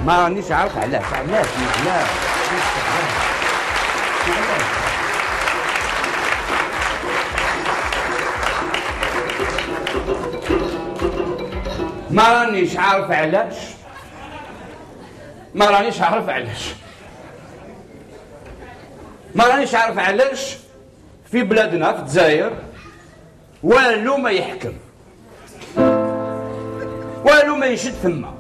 ما رانيش عارف علاش ما رانيش عارف علاش ما رانيش عارف علاش في بلادنا في الجزائر والو ما يحكم، والو ما يشد ثما.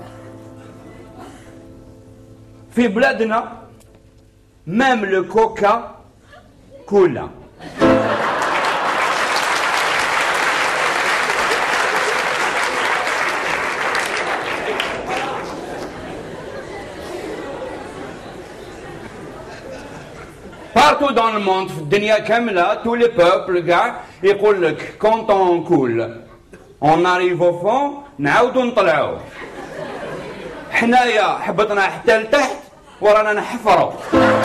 في بلادنا مام لو كوكا كولا. Partout dans le monde في الدنيا كاملة tous les peuples كاع يقول لك quand on coule on arrive au fond نعاودو نطلعو. حنايا حبطنا حتى لتحت ورانا نحفرو.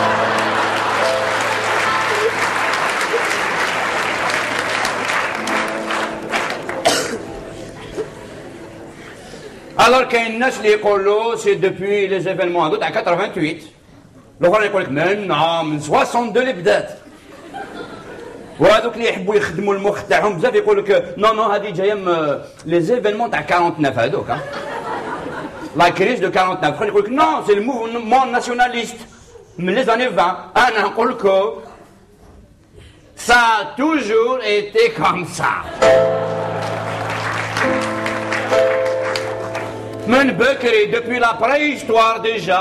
alors كاين الناس اللي يقولوا سي دوبوي لي زيفينمون هادو تاع 88. الاخرين يقول لك من 62 اللي بدات. وهذوك اللي يحبوا يخدموا المخ تاعهم بزاف يقول لك نو هذه جايه من لي زيفينمون تاع 49 هذوك. لا كريز دو 49. الاخرين يقول لك نو سي الموفمون ناسيوناليست من لي زاني 20. انا نقول لكم ça a toujours été comme ça. من بكري depuis la préhistoire déjà.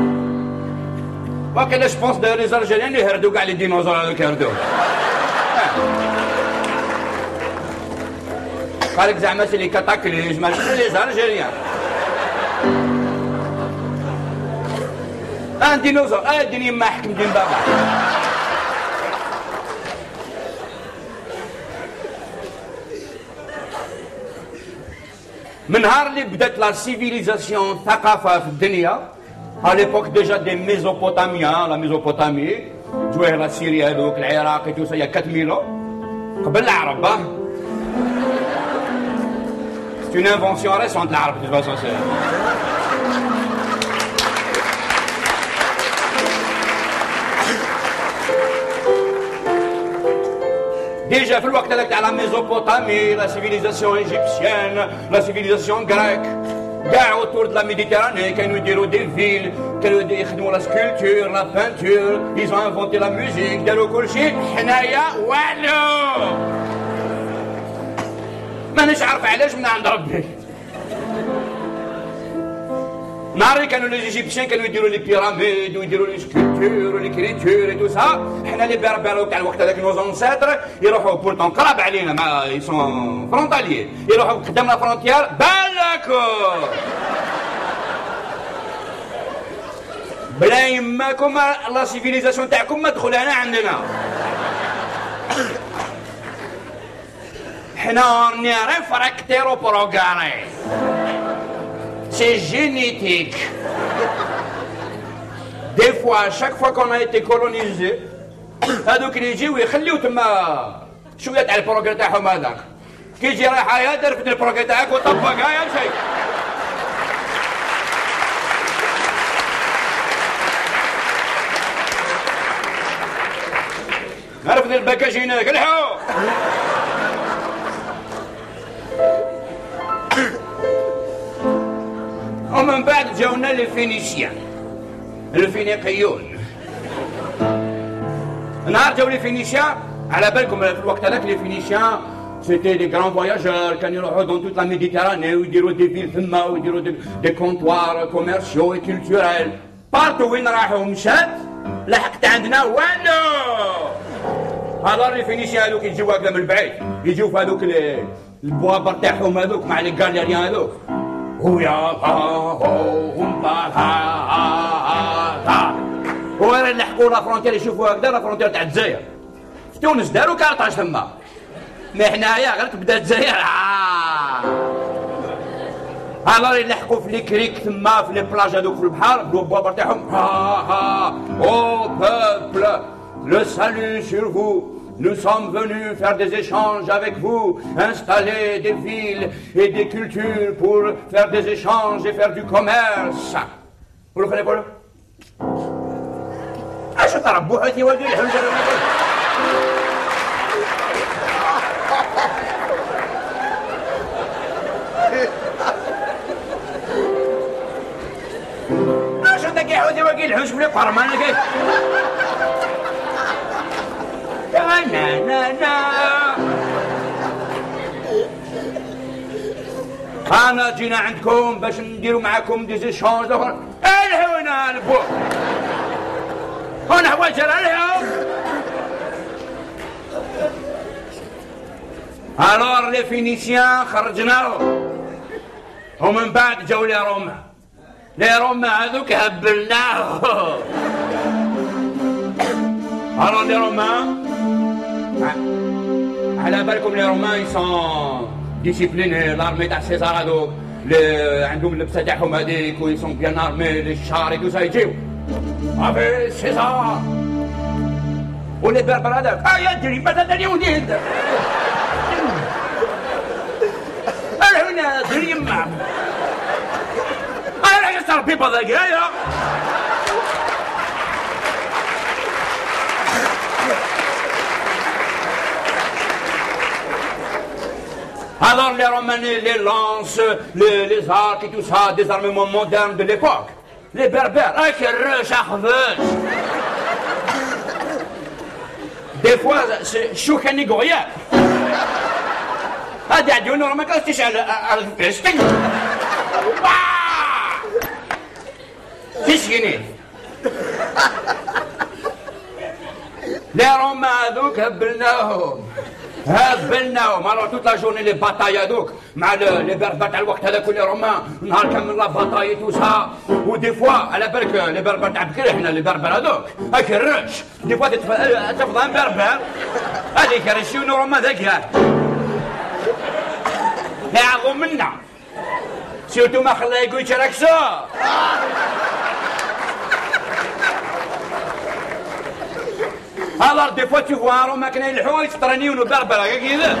وكذا جو بونس لي زالجيريان اللي هردوا كاع لي ديناصور هذوك هردوا. قال لك زعما سي لي كاتاكليزم لي زالجيريان. ان ديناصور اديني ما حكم دين بابا. من نهار اللي بدات لا سيفيليزاسيون الثقافه في الدنيا à l'époque déjà des Mésopotamiens, la Mésopotamie, جواه سوريا هذوك العراق tout ça il y a 4000 ans قبل العرب. c'est une invention récente العرب de toute façon. déjà في الوقت هذاك تاع la Mésopotamie, la civilisation égyptienne, la civilisation grecque كاع autour de la Méditerranée كانوا يديروا دي فيل، كانوا يخدموا لا سكولتور لا بانتور، ils ont inventé la musique، داروا كل شيء. حنايا والو مانيش عارف علاش من عند ربي. نهار كانوا لي ايجيبسيان كانوا يديروا لي بيراميد ويديروا لي سكولتور ولي كريتور تو سا. حنا لي بربر تاع الوقت هذاك نوز انسيتر يروحوا بورتون قراب علينا مع يسون فرونتاليي، يروحوا قدام لا فرونتيير بالكو بلا يماكم لا سيفيليزاسيون تاعكم ما تدخل هنا عندنا. حنا راني ريفراكتيرو بروغاري c'est génétique. Des fois, à chaque fois qu'on a été colonisé, هذوك اللي يجيو يخليو تما شويه تاع البروغري تاعهم هذاك. كي يجي رايح يا درفد البروغري تاعك وطبقها يا شيء. نرفد الباكاج هناك الحو. ومن بعد جاونا الفينيسيان الفينيقيون. نهار جاو لي فينيسيان على بالكم في الوقت هذاك لي فينيسيان سيتي دي غران فواياجور كانوا يروحوا دون توت لا ميديتيراني ويديروا دي فيل ثما ويديروا دي كونطوار كوميرسيو و كولتوريل. بارتو وين راحوا مشات لحقت عندنا والو. الوغ لي فينيسيان هذوك يجيو هكذا من بعيد، يجيو في هذوك البوابر تاعهم هذوك مع لي غاليريان هذوك ويا هم وين نلحقوا لا فرونتير يشوفوا هكذا لا فرونتير تاع الجزائر. في تونس داروا كارطاج ثما، ما حنايا غير تبدا الجزائر الوغ يلحقوا في لي كريك ثما في لي بلاج هذوك في البحر بالبوابر تاعهم او بوبل لو سالو سور فو. Nous sommes venus faire des échanges avec vous, installer des villes et des cultures pour faire des échanges et faire du commerce. والاخر يقول اش تربوا حيتي ولدي الحوج اش داك يعود يوقي الحوج بلي قرمان كيف نا نا نا انا جينا عندكم باش نديروا معاكم دي زيشونج اخر الحونا البو هنا حوايج اليوم الور لي فينيسيان خرجناهم ومن بعد جاو لي روما هذوك هبلناهم الور لي روما على بالكم لي روما يسون ديسيبليني لارمي تاع سيزار هذوك عندهم اللبسه تاعهم هذيك ويسون بيان ارمي لي شاري تو سا يجيو افي سيزار ولي بربر هذاك يا دري ماذا دني وليد هنا دري يما انا يسار بيبا ذاك يا Alors les Romanais, les lances, les arcs et tout ça, des armements modernes de l'époque. Les berbères, des fois, c'est chouchani goya. هذا عدونا ما كاستيش على الفيستين. تسكني. Les Romains هذوك هبلناهم alors toute la journée les batailles هذوك مع لي بربر تاع الوقت هذاك لي رومان نهار كامل لا باتاي تو سا ودي فوا على بالك لي بربر تاع بكري حنا لي بربر هذوك هاك الرش دي فوا تفضل بربر هذيك رشيونو رومان ذاك يعظوا منا سيرتو ما خلاه يقول يتركسو Alors des fois tu vois un Romain qui est الحوايج ترانيون وبربر هكا كذا.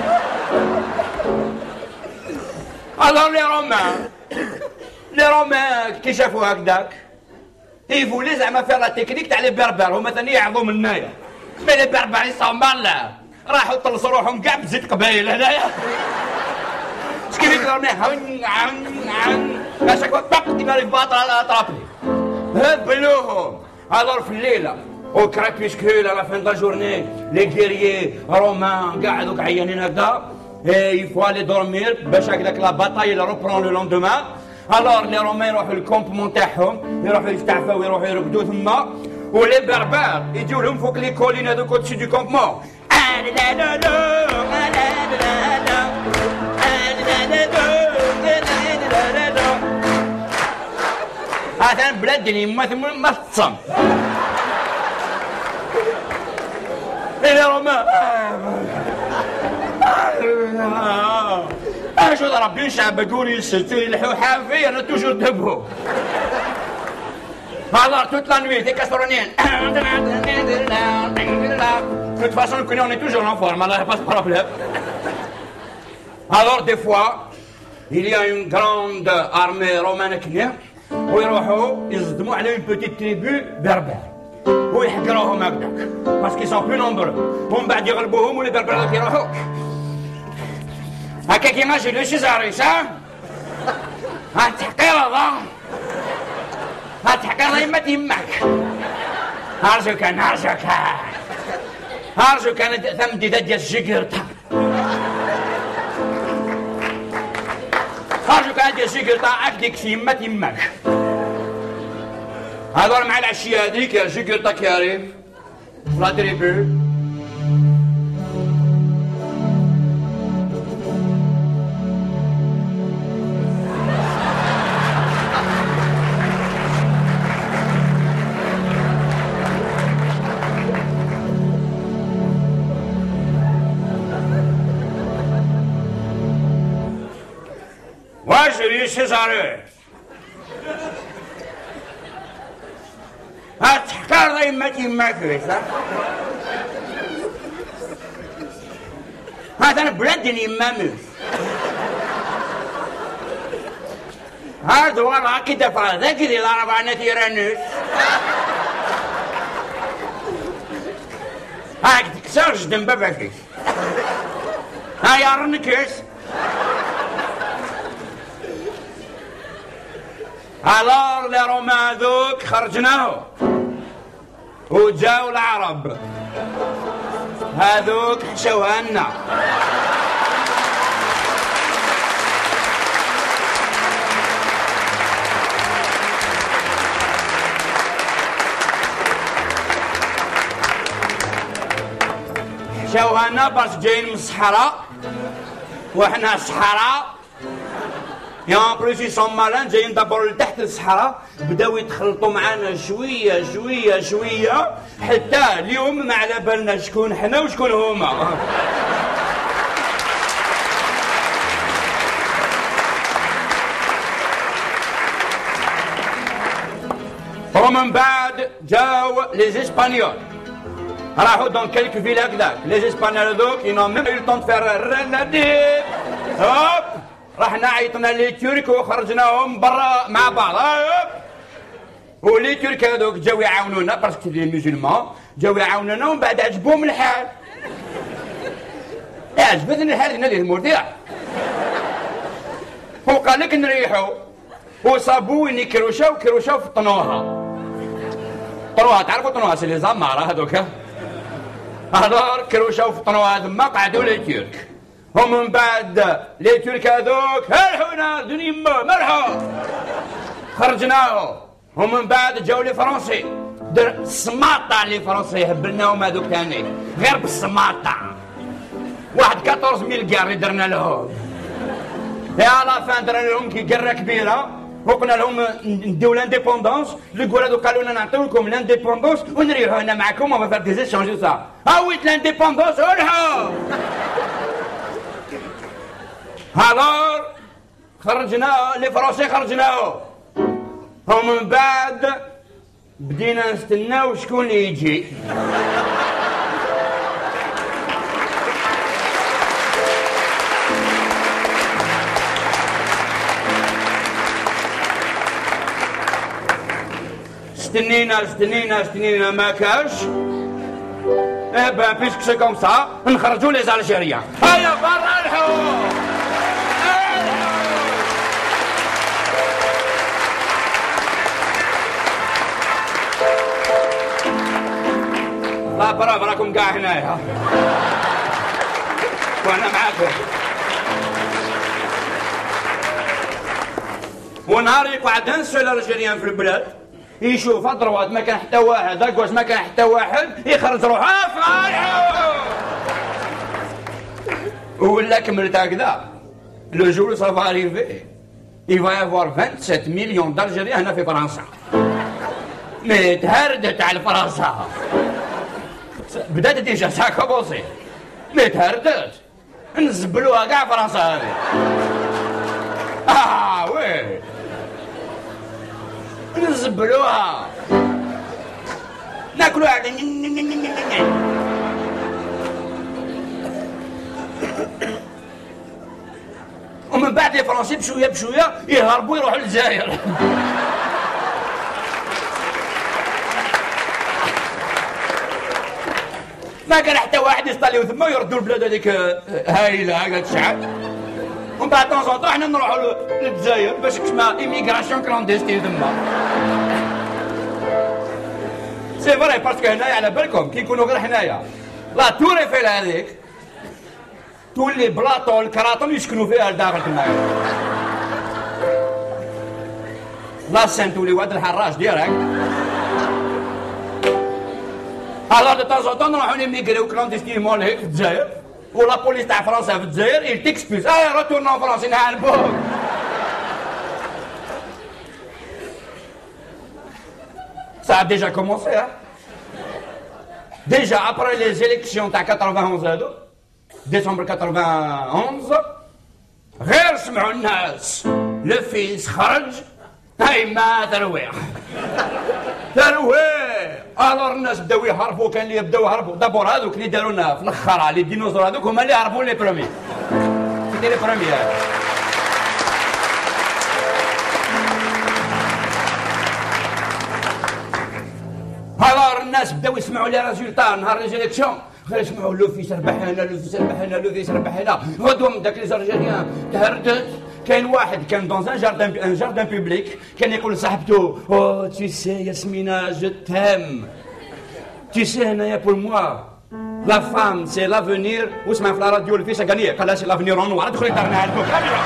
Alors les Romains كي شافوا هكذاك يفولي زعما فيها لا تكنيك تاع لي بربر هما ثاني يعظوا منايا. مي لي بربر يصومبان لا راحوا طلصوا روحهم كاع بزيت قبايل هنايا. كيف يقولوا عن اشاك طق تبان الباطل على اطرافي. هبلوهم. Alors في الليله au crépuscule à la fin de la journée les guerriers romains قاعدوا عيانين هكذا et il faut aller dormir باش هكذاك لا باتاي اللي reprend le lendemain alors les romains يروحوا للكومبمون تاعهم يروحوا يستعفوا ويروحوا يرقدوا ثما ولي بربر يجيو لهم فوق لي كولين هذوك au-dessus du campement هذا بلاد اللي ما تصم les Romains شو ضربين شعب قولي يسلتوا يلحوا حافي انا توجور دبهم alors toute la nuit des castoroniens de toute façon on est toujours en forme alors pas de problème alors des fois il y a une grande armée romaine qui vient ويروحوا يصدموا على une petite tribu berbère ويحقروهم هكذاك باسكو سون بلو نومبرو ومن بعد يغلبوهم ولي بربر يروحوا هكا كيما جي لو شيزاريس ها التحقير هذا ها التحقير هذا يما تيماك ارجوك انا ثم دي ديال الجيكرتا ارجوك انا ديال الجيكرتا اكديك يما تيماك هذول مع العشية هذيك يا جيكرتا كياريف لا تريبو واجري سيزاري هتحكار ذا يما كويسة هذا أنا بلادني يما موس هذا ورا كده فرا كده الأربعة تيرانوس هاك تكسرش دم باباكي ها يا رنكس الار لي روما هذوك خرجناه وجاو العرب هذوك حشوها لنا حشوها لنا باش جايين من الصحراء وحنا صحراء يا بلوس يسون مالان جايين دابور لتحت الصحراء بداو يتخلطوا معانا شويه شويه شويه حتى اليوم ما على بالنا شكون حنا وشكون هما ومن بعد جاو لي اسبانيول راحوا دون كيلك فيل هكذاك لي اسبانيول هذوك ينو ميم يو طون فير رنادي هوب رحنا عيطنا لي ترك وخرجناهم برا مع بعض ولي ترك هذوك جاو يعاونونا باسكو لي مسلمان جاو يعاونونا ومن بعد عجبهم الحال عجبتني الحال هنا اللي المرضيع وقال لك نريحوا وصابوني كروشه وكروشه في طنوها طنوها تعرفوا طنوها سي لي زمارة هذوك هذور كروشه في طنوها ثم قعدوا لي ترك ومن بعد لي ترك هذوك هالحونا دنيا مرحو خرجناهم ومن بعد جاو لي فرنسي در السماطة لي فرنسي هبلناهم هذوك ثاني غير بالسماطة واحد 14000 كار درنا لهم يا لا فان درنا لهم كي قرة كبيرة وقلنا لهم نديو لانديبوندونس الكول هذوك قالوا لنا نعطيو لكم لانديبوندونس ونريحوا هنا معكم وما فار دي زيشونج سا هاويت لانديبوندونس ولحو هالور خرجنا لي فرنسي خرجناهم ومن بعد بدينا نستناو شكون اللي يجي استنينا ما كاش ايه بان بيسك سي كوم سا نخرجوا لي زالجيريان هيا برا الحوم لا برا براكم كاع هنايا وانا معاكم ونهار يقعد نسوا الالجيريان في البلاد يشوف اضروات ما كان حتى واحد اكواش ما كان حتى واحد يخرج روحه فرحوا ولا كملت هكذا لو جور سافا اريفي il va y avoir 27 millions d'Algériens هنا في فرنسا مي تهردت على فرنسا بدات ديجا سا كومونسي مي تهردت نزبلوها كاع فرنسا هذه وي نزبلوها ناكلوها ومن بعد لي فرنسي بشويه بشويه يهربوا يروحوا للجزائر ما كان حتى واحد يصطليو ثم ويردوا البلاد هذيك هايله هكا تشعل ومن بعد طون حنا نروحوا للجزائر باش كما ايميغراسيون كلانديستين ثما سي فري باسكو هنايا على بالكم كي يكونوا غير حنايا لا تور ايفيل هذيك تولي بلاطو الكراطون يسكنوا فيها لداخل هنايا لا سين تولي واد الحراش ديالك الوغ دو طون طون نروحو نيميغريو كلانديستينمون لهيك في الجزائر ولا بوليس تاع فرنسا في الجزائر il t'expulse retourne en France نعلبوك ça a déjà commencé déjà après les élections تاع 91 هادو ديسمبر 91 غير سمعوا الناس لو فيس خرج هاي ما ترويح الور الناس بداو يهربوا كان اللي يبداو يهربوا دابور هذوك اللي داروا لنا في الاخر لي ديناصور هذوك هما اللي هربوا لي برومي سيتي لي برومي الناس بداو يسمعوا لي ريزولتا نهار لي زيليكسيون، غير يسمعوا لو فيس ربح هنا لو فيس ربح هنا لو فيس ربح هنا، غدوه من داك لي زالجيريان تهردت. كاين واحد كان دون ان جاردان بوبليك كان يقول لصاحبته او تي سي ياسمينة جو تيم، تي سي هنايا بور موا لا فام سي لافونير. واسمع في الراديو الفيس غانيه قال لها سي لافونير اون نوار، دخلي دارنا عندكم.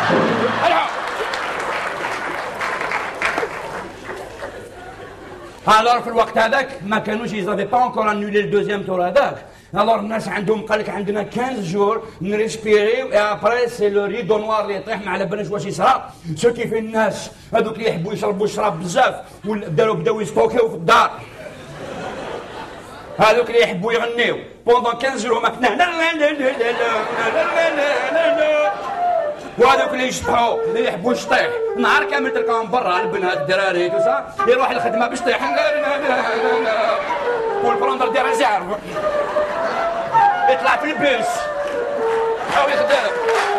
الوغ في الوقت هذاك ما كانوش يزافي با اونكور انولي الدوزيام تور هذاك. الوغ الناس عندهم قال لك عندنا 15 جور نريسبيريو اي ابري سي لو ريدو نوار اللي يطيح، ما على بالناش واش يصرى. سو كيف الناس هذوك اللي يحبوا يشربوا الشراب بزاف بداو يستوكيو في الدار، هذوك اللي يحبوا يغنيو بوندون 15 جور هما كنا وهذوك اللي يشطحوا اللي يحبوا الشطيح نهار كامل تلقاهم برا البنات الدراري توسا يروح للخدمه باش يطيح والبروندر ديال ريزيرف يطلع في البيس او يخدم.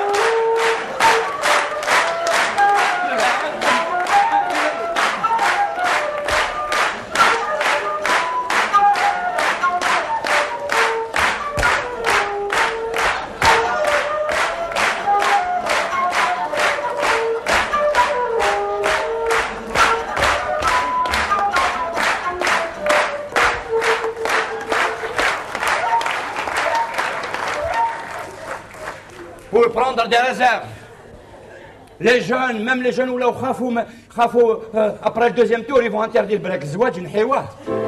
Pour prendre des réserves. Les jeunes, même les jeunes ولاو خافوا après le deuxième tour ils vont interdire بالك الزواج نحيوه.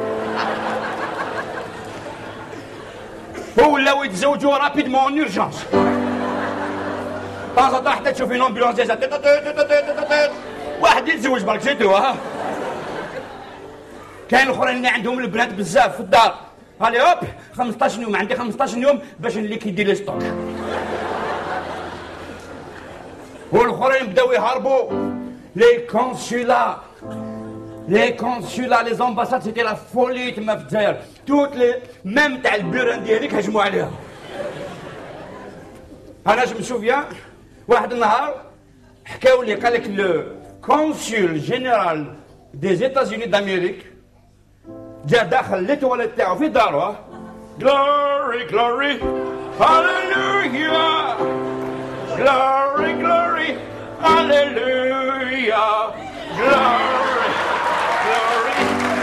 ولاو يتزوجوا رابيدمون اون اورجونس. طاز حتى تشوف اون امبولانس واحد يتزوج برك سيتو ها. كاين الاخرين اللي عندهم البنات بزاف في الدار، هالي هوب 15 يوم عندي 15 يوم باش نليكيدي لي ستوك. والاخرين بداو يهربوا لي كونسولا لي زامباساد سيتي لا فولي تما في الجزائر، توت لي ميم تاع البيراندي هذيك هجموا عليها. انا جو مسوفيان واحد النهار حكاو لي قال لك لو كونسول جينيرال دي زيتازوني دامريك جا داخل لي تواليت تاعو في دارو غلوري غلوري هاليلويا Glory, glory, hallelujah. Glory, glory,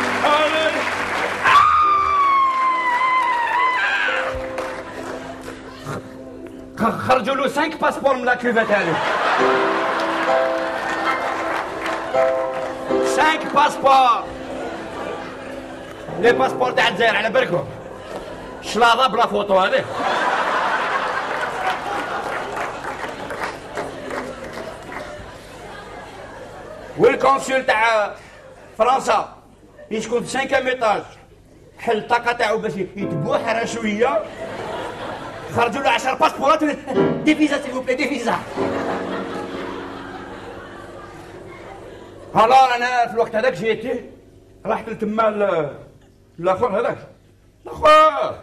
hallelujah. خرجوا له 5 باسبور من لا كوفيت هذه. 5 باسبور. لي باسبور تاع الجزائر على بالكم. شلاضه بلا فوتو هذه. والكونسول تاع فرنسا يسكن في 5 ايطاج، حل الطاقه تاعو باش يتبوح شويه، خرجوا له 10 باسبورات دي فيزا سيل بلي دي فيزا. الوغ انا في الوقت هذاك جيتي رحت لتما الاخر هذاك الاخر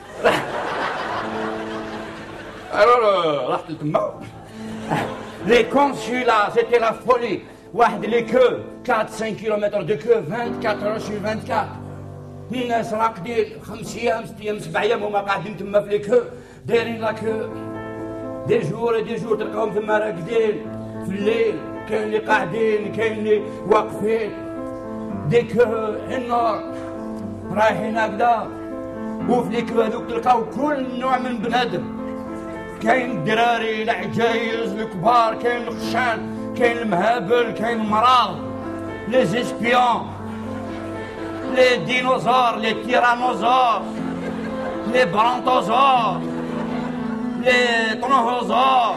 رحت لتما لي كونسولا سيتي لا فولي. واحد لي كو 4-5 كيلومتر دو كو 24 اور سور 24. الناس راقدين 5 ايام 6 ايام 7 ايام هما قاعدين تما في لي كو دايرين لا كو دي جور تلقاهم تما راقدين في الليل، كاين اللي قاعدين كاين اللي واقفين دي كو النار رايحين هكذا. وفي لي كو هذوك تلقاو كل نوع من بنادم، كاين الدراري العجايز الكبار، كاين الخشان، كاين المهابل، كاين المراض، لي زيسبيون، لي ديناصور، لي تيرانوزور، لي برونتوزور، لي طنوهوزور،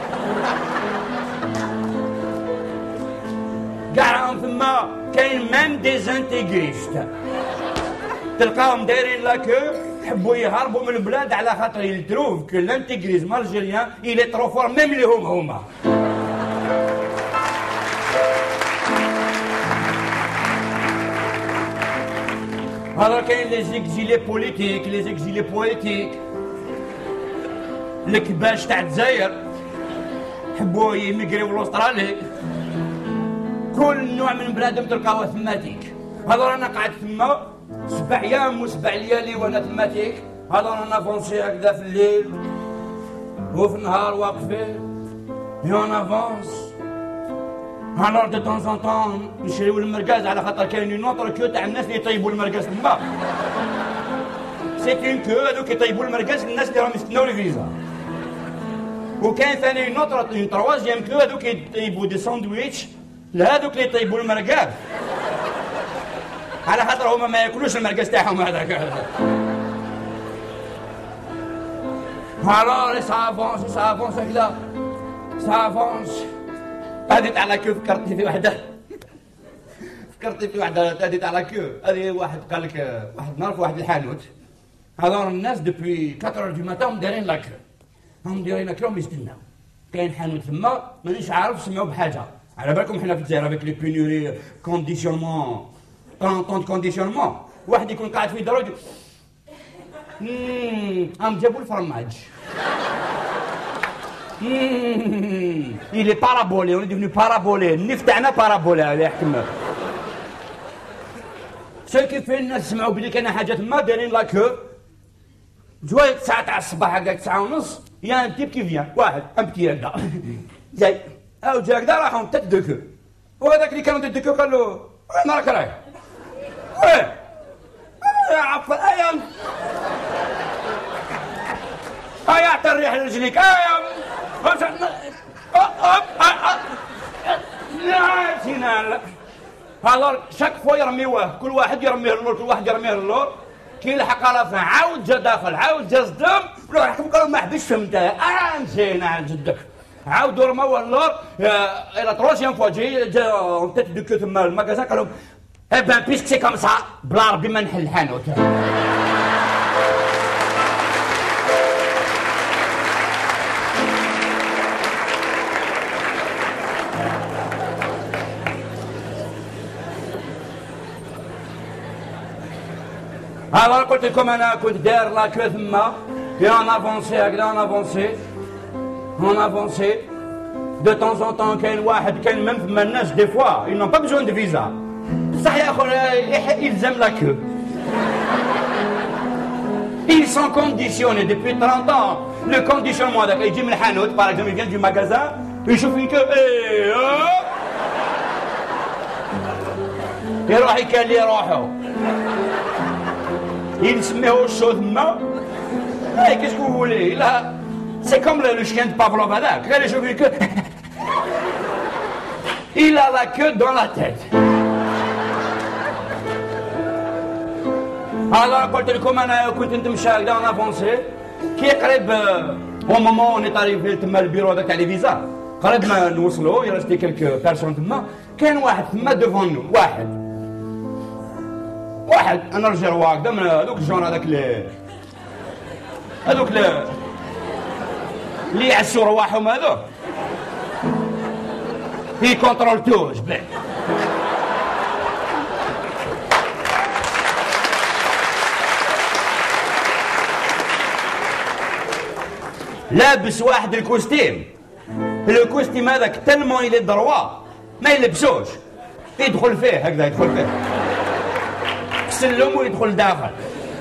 كاعهم ثما. كاين ميم دي زانتيغريست تلقاهم دايرين لاكو يحبوا يهربوا من البلاد على خاطر يلتروف كو لانتيغريزم الجيريان إلي ترو فور ميم اللي هما. هذا كاين لي زيكزيلي بوليتيك، لي زيكزيلي بوليتيك، الكباش تاع الجزائر حبوا يميغريو لاسترالي، كل نوع من بنادم تلقاوه ثماتيك. هذا رانا قاعد ثما 7 ايام و7 ليالي وانا تماتيك. هذا انا افونسي هكذا في الليل وفي النهار واقفين et on avance. Alors de temps en temps نشريو المرقاز على خاطر كاين اون اوتر كو تاع الناس اللي يطيبوا المرقاز تما. سي اون كو هذوك يطيبوا المرقاز للناس اللي راهم يستناو الفيزا. وكاين ثاني اون اوتر اون تروازيام كو هذوك يطيبوا دي ساندويتش لهذوك اللي يطيبوا المرقاز. على خاطر هما ما ياكلوش المرقاز تاعهم هذاك. Alors ça avance هكذا. سافونس. هذه تاع لاكو فكرتني في وحده. هذه تاع لاكو. هذه واحد قال لك واحد نهار في واحد الحانوت. هذول الناس دوبوي 4 دو ماتان دايرين لاكو. هم دايرين لاكو يستناو. كاين حانوت ثما مانيش عارف سمعوا بحاجه. على بالكم حنا في الجزائر افيك لي بينوري كونديسيونمون 30 كونديسيونمون. واحد يكون قاعد في دارو هم جابوا الفرماج. Il est parabolé, on est devenu parabolé. النف تاعنا parabolé هذا يحكم. شو كيف الناس سمعوا بلي كاين حاجه تما دايرين لاكو. جوي 9 تاع الصباح هكاك 9 ونص يا ان تيب كي فيان واحد امبتي هكذا. جاي او جا هكذا راحوا تاع دوكو. وهذاك اللي كانوا دوكو قال له وين راك رايح؟ وين؟ يا عفوا ايام. هيا اعطي الريح لرجليك هيا. لا هذا شاك فوا يرميوه كل واحد يرميه اللور كي يلحق على فين عاود جا داخل عاود جا صدام ولا يحكم قالوا ما حبيتش فهمتها مزيان على جدك عاودوا رموا اللور الى تروسيام فوا جا اون تيت دو كو تما الماكازان قالوا اي بان بيسك سي كوم سا بلا ربي ما نحل الحانوت. هذا قلت لكم انا كنت داير لاكو ثما اون افونسي هكذا اون افونسي دو طون اون طون كاين واحد كاين ميم ثما الناس دي فوا ils n'ont pas besoin de visa بصح يا خويا يلزم لاكو ils sont conditionnés depuis 30 ans le conditionnement هذاك يجي من الحانوت باغ اكزومبل يجي دو ماغازان يشوف فيك يروح يكالي روحو il se met au chaud demain. Hey, qu'est-ce que vous voulez? Là, c'est comme le chien de Pavlov هذاك. Regardez, je veux que il a la queue dans la tête. Alors قلت لكم انا كنت نتمشى هكذا انا افونسي كي قريب au moment on est arrivé تما البيرو هذاك تاع لي فيزا قريب ما نوصلوا يرستي كلك بيرسون تما كان واحد تما دوفون نو واحد انا رجل واقدة من هذوك الجون هذوك اللي يعسوا رواحهم هذوك في كونترول تو جبال لابس واحد الكوستيم هذاك تلمون يلي دروا ما يلبسوش يدخل فيه هكذا يدخل فيه سلم ويدخل داخل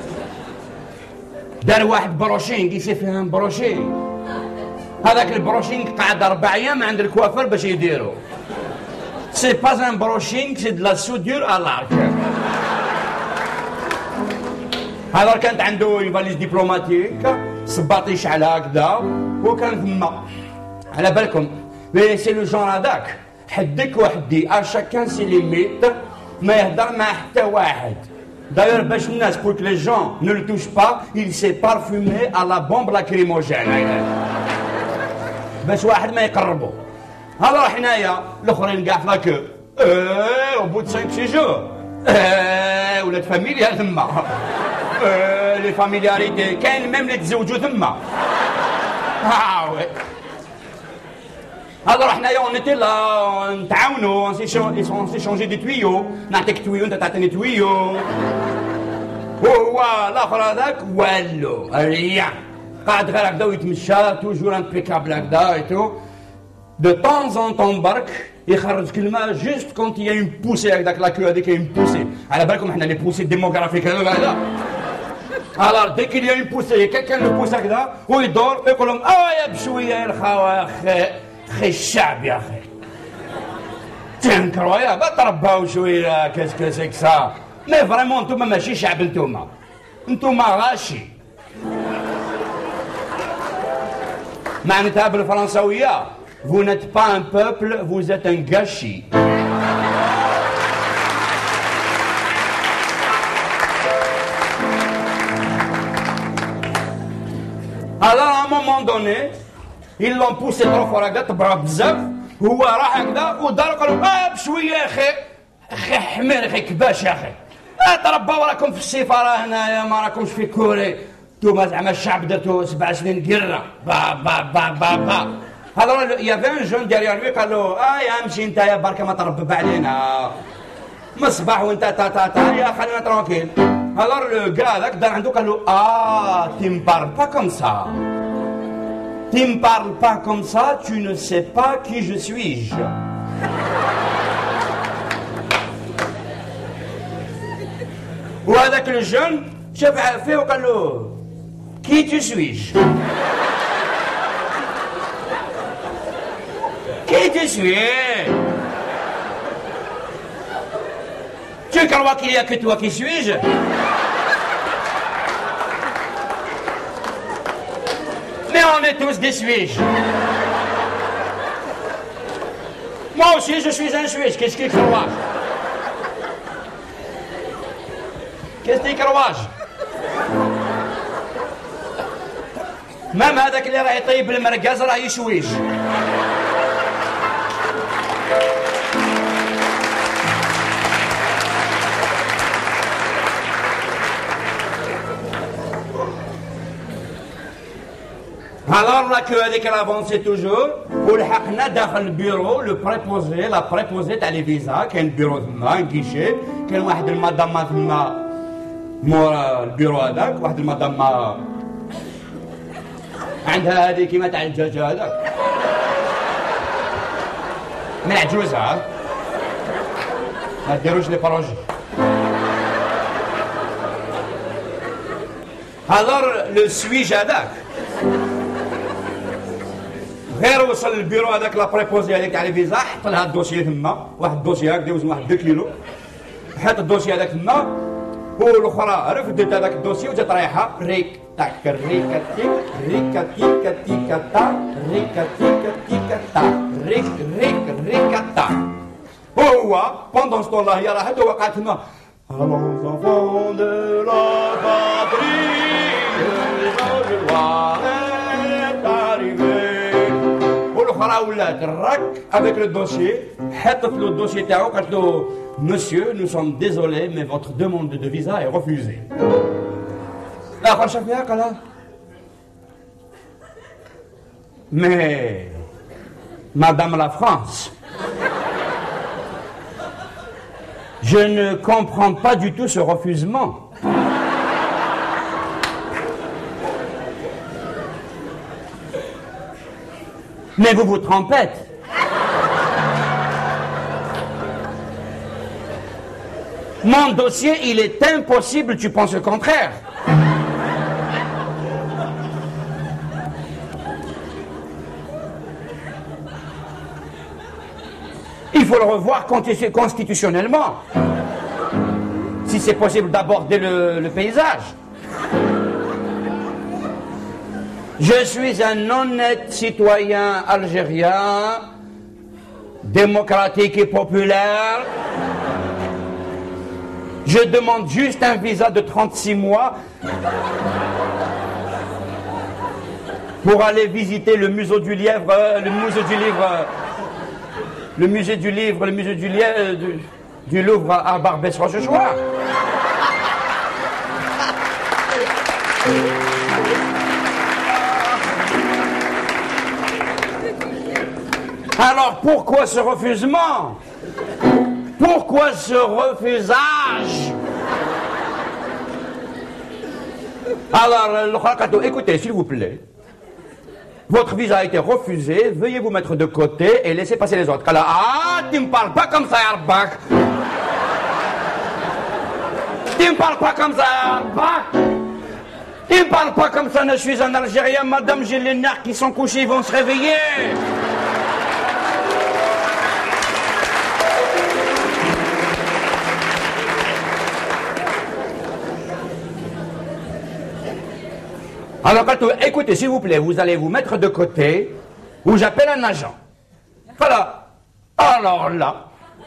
دار واحد بروشينغ يصير فيها بروشينغ هذاك البروشينغ قعد 4 ايام عند الكوافير باش يديرو سي با ان بروشينغ سي دو لا سودور ا لارك هذا كانت عنده فاليز دبلوماتيك صباط يشعل هكذا وكان ثما على بالكم سي لو جون هذاك حدك وحدي اشاكان سي ليميت ما يهدر مع حتى واحد D'ailleurs, pour que les gens ne le touchent pas, il s'est parfumé à la bombe lacrymogène. باش واحد ما يقربوا. هذا حنايا الاخرين كاع فلاكو. au bout de 5 jours. ولاد فاميليا ثما. لي فاميلياريتي كاين ميم اللي تزوجوا ثما. وي. Alors حنايا on était là نتعاونوا on s'est changé des tuyaux نعطيك تويو انت تعطيني تويو وهو الاخر هذاك والو ريان قاعد غير هكذا ويتمشى توجور امبيكابل هكذا ايتو de temps en temps برك يخرج كلمه جوست كونت يا اون بوسي هكذاك لا كو هذيك اون بوسي على بالكم احنا لي بوسي ديموغرافيك هذا الار ديك اللي اون بوسي كان لو بوس هكذا ويدور يقول لهم يا بشويه يا الخوا خي الشعب يا اخي تنكروا يا بترباو شويه كاس سا مي فريمون نتوما ماشي شعب نتوما غاشي معناتها بالفرنساويه vous n'êtes pas un peuple vous êtes un gâchis. Alors à un moment donné ils l'ont poussé trop fort هكذا طبعوا بزاف هو راح هكذا ودار قالوا بشويه يا اخي حمير اخي كباش يا اخي تربوا راكم في السفاره هنايا ما راكمش في كوري نتوما زعما الشعب درتو 7 سنين قره با با با با با هذا يا فان جون ديريار لوي قال له يا امشي انت يا بركه ما تربب علينا مصباح وانت تا يا خلينا ترونكيل هذا لو كا هذاك دار عنده قال له tu me parles pas comme ça tu me parles pas comme ça tu ne sais pas qui je suis وهذاك الجون شاف فيه وقال له كي tu suis Qui tu suis? Tu crois qu'il n'y a que toi qui suis-je? Mais on est tous des suis-je. Moi aussi je suis un suis-je. Qu'est-ce qu'il croit? Qu'est-ce qu'il croit? Même هذاك اللي راه يطيب المرقاز راه يشويش. Alors là que هذيك l'avancée toujours ولحقنا داخل البيرو لو بريبوزي لا بريبوزي تاع لي فيزا كاين بيرو ثما كيشي كاين واحد المدام ثما مورا البيرو هذاك واحد المدام عندها هذه كيما تاع الدجاج هذاك من عجوزه ما ديروش لي بروجي alors لو سويج هذاك غير وصل للبيرو هذاك لا بريبوزي هذيك تاع لي فيزا حط لها الدوسيي ثما واحد الدوسيي هكذا يوزن واحد 2 كيلو حط الدوسيي هذاك ثما والاخرى رفدت هذاك الدوسيي وجات رايحه ريك تاك ريكا تيك ريكا تيكا تيكا تا ريكا تيكا تيكا تا ريك ريكا تا وهو بوندون سطون الله هي راحت وقعت ثما Allons enfants de la patrie, le jour du roi est arrivé. والاخرى ولات الراك avec le dossier حطت له الدوسيي تاعو قالت له Monsieur, nous sommes désolés, mais votre demande de visa est refusée. الآخر شاف فيها قال Mais, Madame la France, je ne comprends pas du tout ce refusement. Mais vous vous trompez. Mon dossier, il est impossible, tu penses le contraire. Il faut le revoir constitutionnellement. Si c'est possible d'aborder le paysage. Je suis un honnête citoyen algérien, démocratique et populaire. Je demande juste un visa de 36 mois pour aller visiter le musée du lièvre, le musée du Louvre à Barbès-Rochechouart. Alors pourquoi ce refusement? Pourquoi ce refusage? Alors l'autre, écoutez, s'il vous plaît, votre visa a été refusé, veuillez vous mettre de côté et laisser passer les autres. Ah, tu me parles pas comme ça, Yarbak. Tu me parles pas comme ça, Yarbak. Tu me parles pas comme ça, je suis un Algérien, madame, j'ai les nerfs qui sont couchés, ils vont se réveiller. Alors, écoutez, s'il vous plaît, vous allez vous mettre de côté, ou j'appelle un agent. Voilà. Alors là,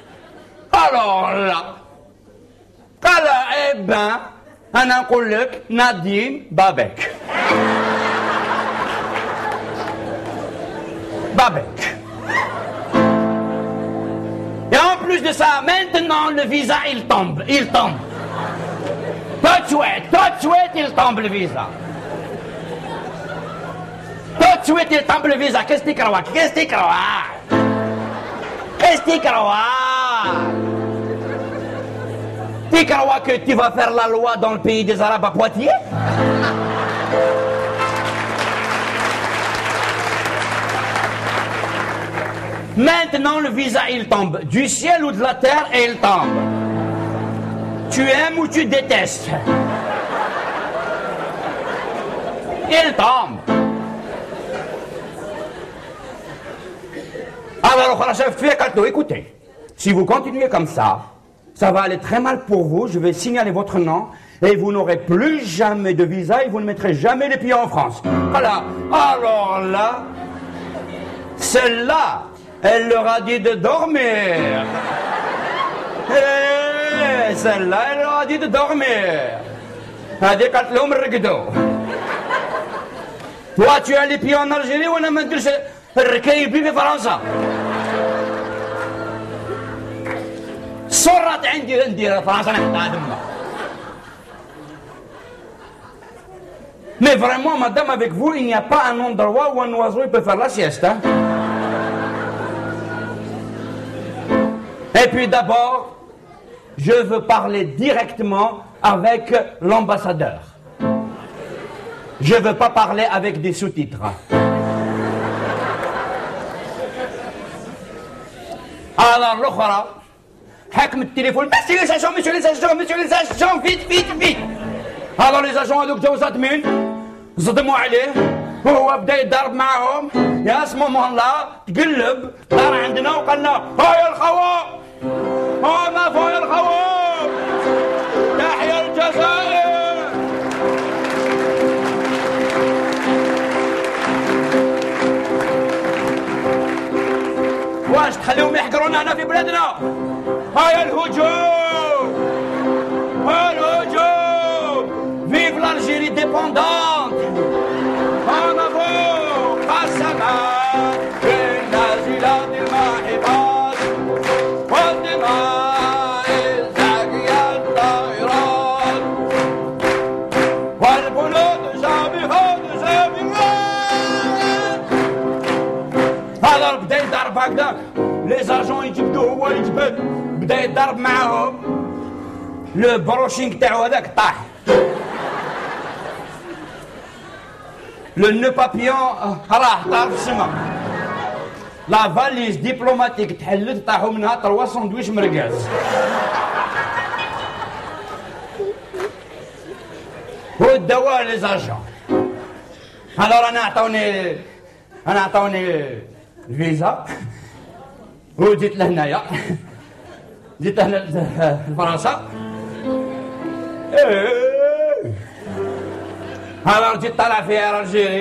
eh ben, un collègue, Nadine Babek. Et en plus de ça, maintenant, le visa, il tombe. Tout de suite, il tombe le visa. Tout de suite, il tombe le visa. Qu'est-ce que tu crois? Tu crois que tu vas faire la loi dans le pays des Arabes à Poitiers? Maintenant, le visa, il tombe. Du ciel ou de la terre, et il tombe. Tu aimes ou tu détestes? Il tombe. Alors, écoutez, si vous continuez comme ça va aller très mal pour vous, je vais signaler votre nom et vous n'aurez plus jamais de visa et vous ne mettrez jamais les pieds en France. Voilà. Alors là, celle-là, elle leur a dit de dormir. Celle-là, elle leur a dit de dormir. Toi, tu as les pieds en Algérie ou on a dit الركايبي في فرنسا صرت عندي ندير فرنسا نحطها دما. Mais vraiment, madame, avec vous, il n'y a pas un endroit où un oiseau peut faire la sieste. Hein? Et puis d'abord, je veux parler directement avec l'ambassadeur. Je ne veux pas parler avec des sous-titres. Alors l'autre, حكم التليفون monsieur les agents, vite. Alors les agents هذوك جاو صادمين صدموا عليه وهو بدا يضرب معاهم. يا اسمه الله تقلب دار عندنا وقال لنا هاي الخوف ما فوق الخوف تحيا الجزائر. واش تخليهم يحقرونا هنا في بلادنا؟ هاي الهجوم فيف l'Algérie dépendante. En avant قسما بالنازلات الماحقات والدماء الزاكية الطائرات والبنود جامحات هذا بدا يضرب هكذاك لي زاجون يجبدوه هو يجبد بدا يضرب معاهم. لو بروشينغ تاعو هذاك طاح. لو نو بابيون راح طار في السما. لا فاليز ديبلوماتيك تحلت طاحوا منها 3 سندويش مرقاز. والدواء لي زاجون. الوغ انا عطاوني الفيزا وجيت لهنايا جيت هنا لفرنسا. هذا جيت طالع فيها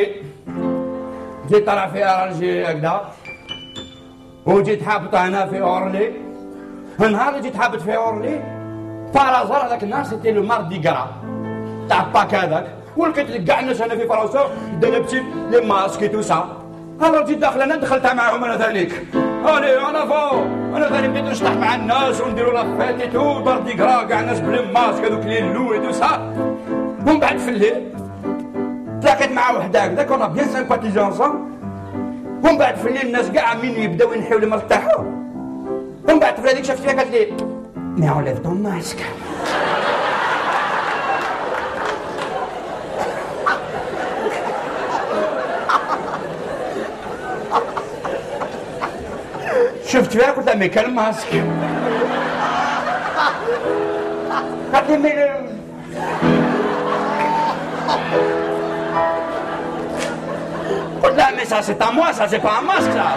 الجيري هكذا وجيت حابط هنا في اورلي. النهار اللي جيت حابط في اورلي فرازار هذاك النهار سيتي لو ماردي كرا تاع باك هذاك ولقيت كاع الناس هنا في فرنسا لابسين لي ماسك تو سا. انا جيت داخل انا دخلتها معاهم انا ذلك انا ثاني بديت نشطح مع الناس ونديروا لافيت تو باردي كرا كاع الناس بلي ماسك هذوك لي لو تو سا. ومن بعد في الليل تلاقيت مع وحده هكذا كنا بيان سامباتيزي انصامبل. ومن بعد في الليل الناس كاع عاملين يبداو ينحيو لي مرتاحوا. ومن بعد في هذيك شفت فيها قالت لي مي اونليف طون ماسك. شفت فيها قلت لها مي كان ماسك. قالت لي مي قلت لها مي سا سي تا موا سا سي با ان ماسك سا.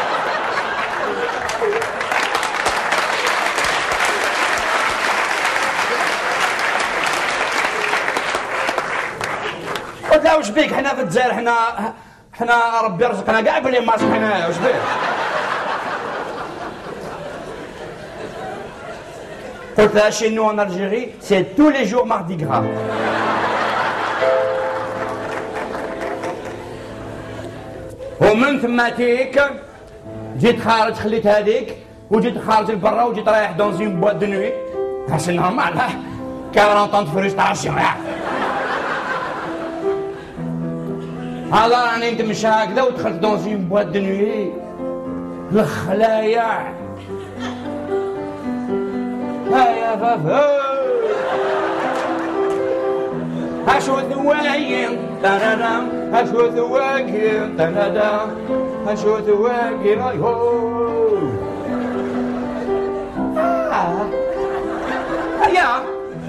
قلت لها واش بيك حنا في الجزائر حنا ربي رزقنا كاع بلي ماسك حنايا واش بيك. قلت لها chez nous en Algérie c'est tous les jours mardi gras. ومن ثماتيك جيت خارج خليت هذيك وجيت خارج لبرا وجيت رايح دون زين بواد دو نوي. سي نورمال 40 فريستاسيون. هذا راني نتمشى هكذا ودخلت دون زين بواد دو نوي الخلايع. هيا فافا هاشو ثواقين تنادام هاشو ثواقين تنادام هاشو ثواقين ايهو. هيا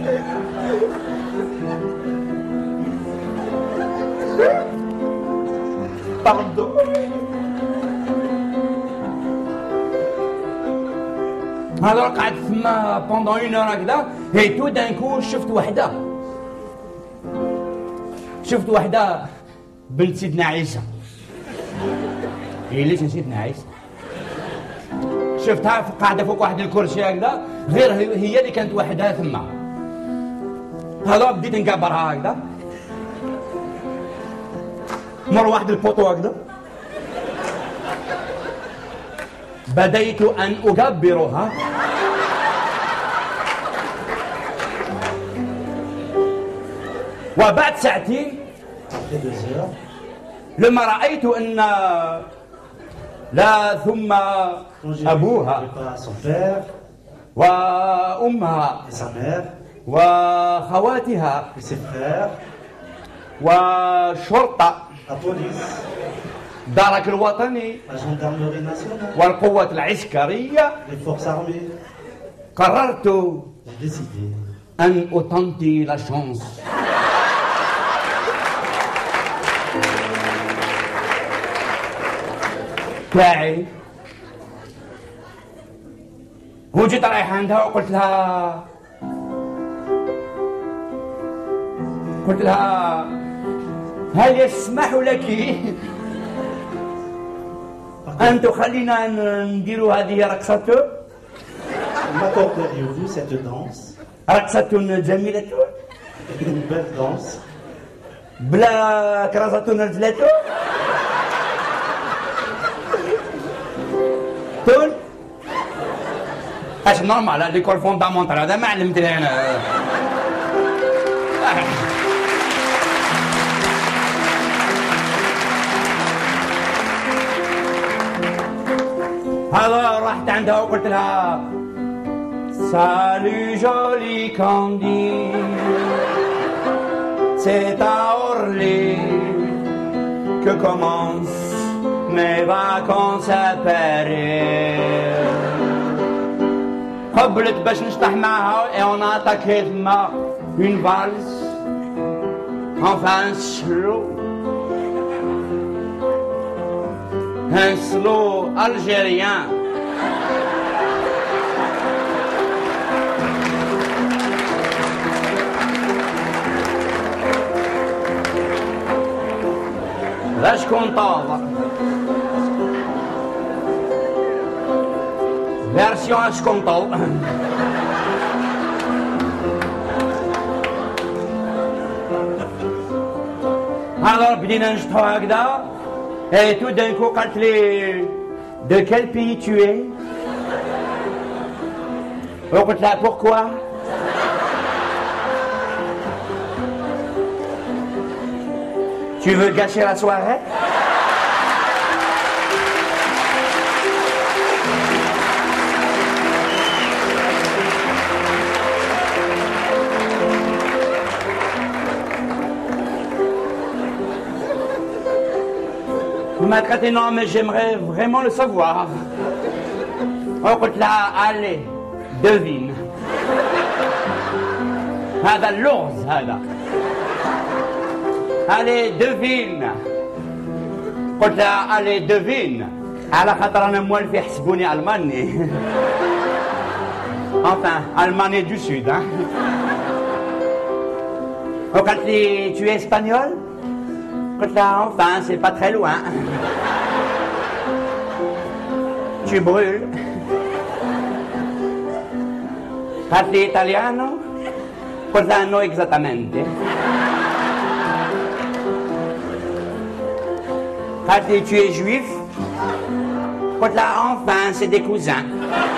باردون. هذا قعدت تما بوندون اون اور هكذا هي تو دان كو شفت وحده بنت سيدنا عيسى. هي ليش سيدنا عيسى شفتها قاعده فوق واحد الكرسي هكذا غير هي اللي كانت وحدها ثما. هذا بديت نكبرها هكذا مر واحد البوطو هكذا بديت أن أكبرها وبعد ساعتين لما رأيت أن لا ثم أبوها وأمها وخواتها وشرطة الدرك الوطني والقوات العسكرية قررت أن أطنطي لا شانس تاعي. وجيت رايح عندها وقلت لها هل يسمح لك أن تخلينا نديروا هذه رقصة؟ رقصة جميلة بلا كرازة نزلة تون اش نورمال ليكول فوندامونتال هذا ما علمتني انا. هذا رحت عندها وقلت لها Salut jolie Candy, c'est à Orly que commencent mes vacances à Paris. قبلت باش نشطح معها et on a attaqué une valse, enfin un slow algérien. ذا شكون طاوة فيرسيون شكون طاو. هذا بدينا نشطحو هكذا et tout d'un coup قالت لي de quel pays tu es وقلت لها pourquoi tu veux gâcher la soirée. Vous m'avez traité non mais j'aimerais vraiment le savoir. وقلت لها الي دوفين، هذا اللغز هذا، الي دوفين. قلت لها الي دوفين على خاطر انا موالف يحسبوني الماني. enfin الماني دو سود. وقالت لي tu es espagnol؟ قلت لها enfin c'est pas très loin. tu brûles؟ قالت لي italiano؟ قلت لها no esattamente. قالت لي tu es juif؟ قلت لها enfin c'est des cousins.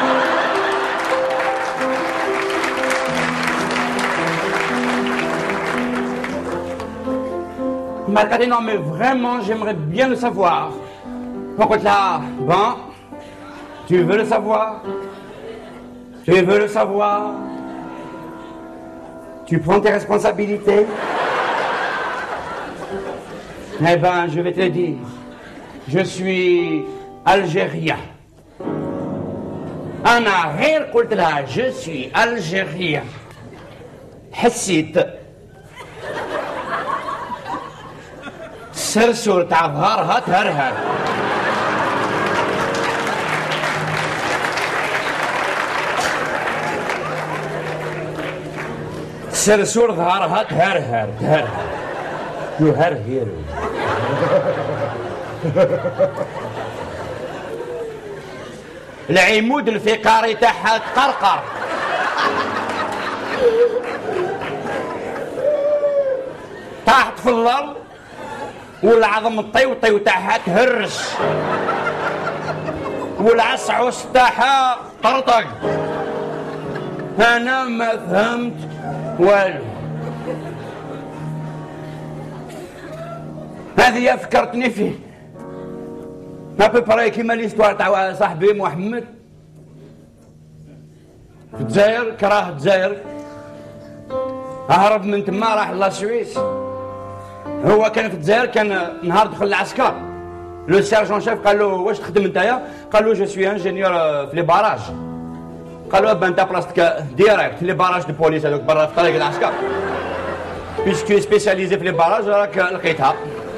m'a dit non mais vraiment j'aimerais bien le savoir. قلت لها bon tu veux le savoir? Tu veux le savoir? Tu prends tes responsabilités? Eh ben je vais te le dire. Je suis algérien. أنا غير قلت لها je suis algérien حسيت سرسور تاع ظهرها تهرهر. سرسور ظهرها تهرهر يهرهر. العمود الفقري تاعها تقرقر. طاحت في الارض والعظم الطيو تاعها تهرش والعصعص تاعها طرطق. انا ما فهمت والو. هذه فكرتني فيه ابوبراي كيما ليستوار تاع صاحبي محمد في الجزائر. كراه الجزائر هرب من تما راح لاسويس. هو كان في الجزائر، كان نهار دخل العسكر لو سيرجون شيف قال له واش تخدم نتايا؟ قال له جو سوي انجينيور في لي باراج. قال له انت بلاصتك ديريكت في لي باراج دو بوليس هذوك برا في طريق العسكر، بيسكو سبيسياليزي في لي باراج راك لقيتها.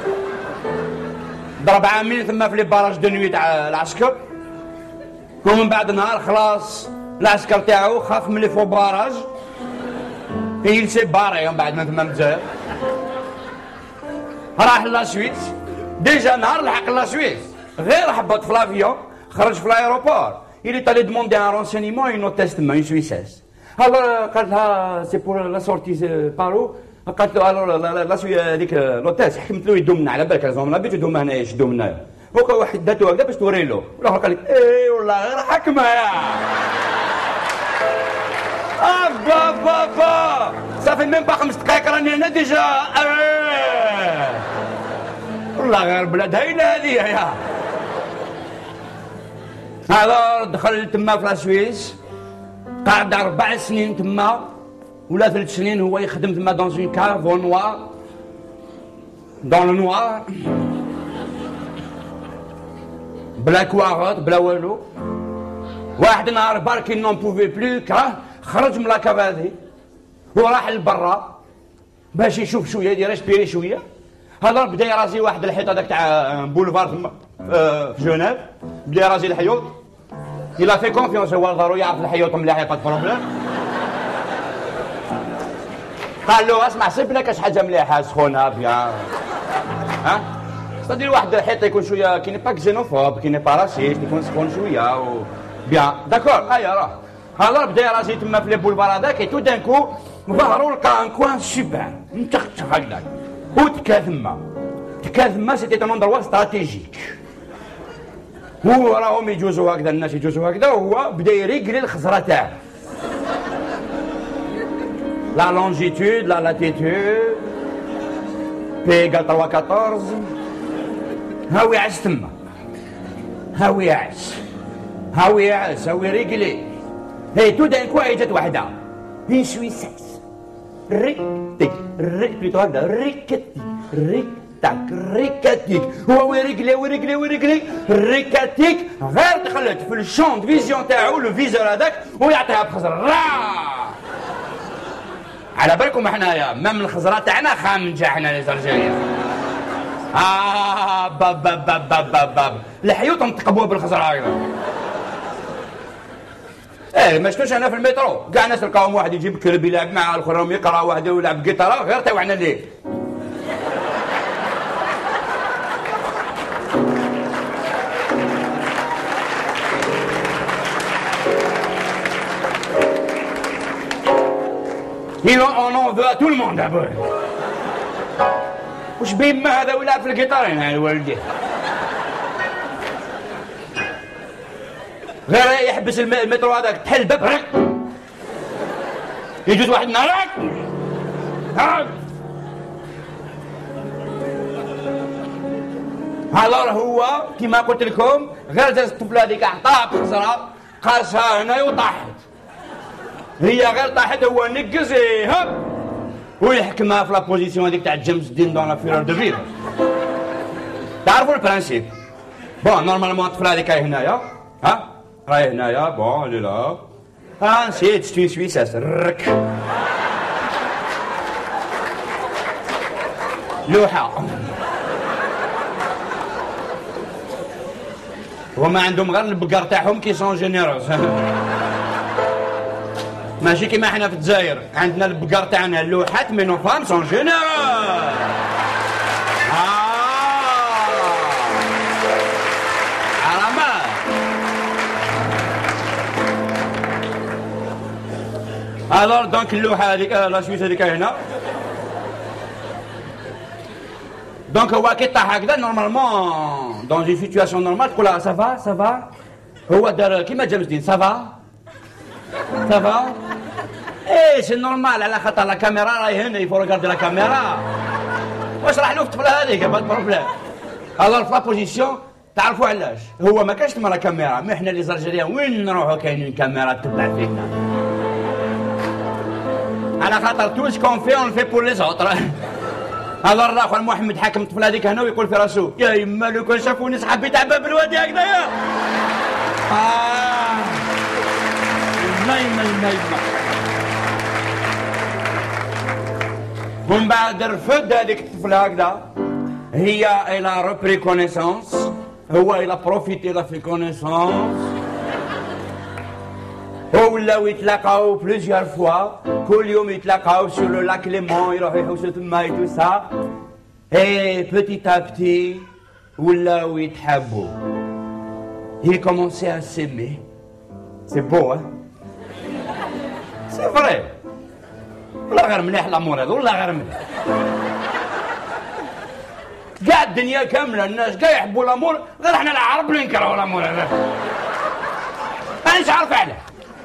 ضرب عامين ثم في لي باراج دو نوي تاع العسكر، ومن بعد نهار خلاص العسكر تاعو خاف من لي فو باراج il s'est barré من بعد من ثم من الجزائر راح لاسويس. ديجا نهار لحق لاسويس غير هبط في لافيون خرج في الايروبور il est allé demander un renseignement à une hôtesse تما une suissesse. alors قالت لها سي بور لا سورتي بارو. قالت له الو لا سوي هذيك لوتيس حكمت له يدوم لنا على بالك لازم نبيت يدوم هنا يشدو منا. وكا واحد داتو هكذا باش توري له، والاخر قال لك اي والله غير حكمه يا ابا بابا صافي ميم با 5 دقائق راني انا ديجا والله غير بلاد هايله هذه يا. هذا دخل تما في لاسويس قعد 4 سنين تما ولا 3 سنين هو يخدم تما دون اون كاف او نوار دون لو نوار بلا كواغوت بلا والو. واحد نهار بارك نون بوفي بلو كراه خرج من لاكاف هذه وراح لبرا باش يشوف شويه يدير ريسبيري شويه. هذا بدا يرازي واحد الحيط هذاك تاع بولفار تما في جنيف، بدا يرازي الحيوط. إلا في كونفيونس هو ضروري يعرف الحيوط مليح با بروبليم. قال له اسمع سيب لك اش حاجه مليحه سخونه بيان ها صدير واحد الحيط يكون شويه كي ني با كزينوفوب كي ني با راسيست يكون سخون شويه و بيان داكور. هيا راه هذا بدا يرازي تما في لي بولفار هذاك تو دانكو ظهروا لقى ان كوان سوبر متخشخ هكذاك تكاثما سيتي ان اندروا استراتيجيك. هو راهم يجوزوا هكذا الناس يجوزوا هكذا وهو بدا يريقلي الخزره تاعه la longitude, la latitude P égale 314. هاوي عاش تما هاوي هاوي ريقلي. هي تو دان كوا جات وحده هي سويساس ريكتي بليتو هكذا ريكتي تاك ريكاتيك هو ويرقلي ويرقلي ويرقلي ريكاتيك غير دخلت في الشون فيزيون تاعو لو فيزور هذاك ويعطيها بخزر على بالكم حنايا مام الخزرة تاعنا خامجة حنا لي زرجانية باب باب باب باب باب باب الحيوط نتقبوها بالخزرة ايضا ما شفتوش انا في المترو كاع الناس لقاهم واحد يجيب كلب يلعب مع الاخرين يقرا واحد يلعب قيطاره غير توعنا الليل on en veut à tout le monde d'abord. وش بيما هذا ويلعب في القيطارين هذا ولدي غير يحبس المترو هذاك تحل الباب يجوز واحد نهارك هذا هو كما قلت لكم غير جالس الطفل هذيك عطاها بخزرة قاسها هنا وطاحت هي غير طاحت هو نقز هب ويحكمها في لابوزيسيون هذيك تاع جيمس دين دون لا فيرور دو فيفر تعرفوا البرانسيب بون نورمالمون الطفل هذيك راهي هنايا راهي هنايا بون لي لا نسيت شتي سويساس رك لوحة هما عندهم غير البقر تاعهم كي سون جينيروس ماشي كيما حنا في الجزائر عندنا البقر تاعنا اللوحات مي نو فام سون جينيروس حرامات الور دونك اللوحه هذيك لا سويس هذيك هنا دونك هو كي طاح هكذا نورمالمون دون اون سيتواسيون نورمال تقول لها سافا سافا هو دار كيما جيمس دين سافا سافا ايه سي نورمال على خاطر لا كاميرا راهي هنا يفو ريغاردي لا كاميرا واش راح له في الطفله هذيك با بروبليم الور في لا بوزيسيون تعرفوا علاش هو ما كانش تما لا كاميرا مي حنا لي زالجيريان وين نروحوا كاينين كاميرا تتبع فينا على خاطر تو سكون في اون في بور لي زوتر الور الاخر محمد حاكم الطفله هذيك هنا ويقول في راسو يا يما لو كان شافوني صحابي تاع باب الوادي هكذايا نايمه نايمه ومن بعد رفد هذيك الطفله هكذا هي الى روبري كونيسونس هو الى بروفيتي لا في كونيسونس ولاو يتلاقاو بليزيور فوا كل يوم يتلاقاو سور لو لاك ليمون يروحوا يحوسوا تما اي تو سا اي بوتي تا بتي ولاو يتحابوا هي كومونسي ا سيمي سي بو سي فري والله غير مليح لامور هذا والله غير مليح كاع الدنيا كامله الناس كاع يحبوا لامور غير احنا العرب اللي نكرهوا لامور هذا مانيش عارف علاه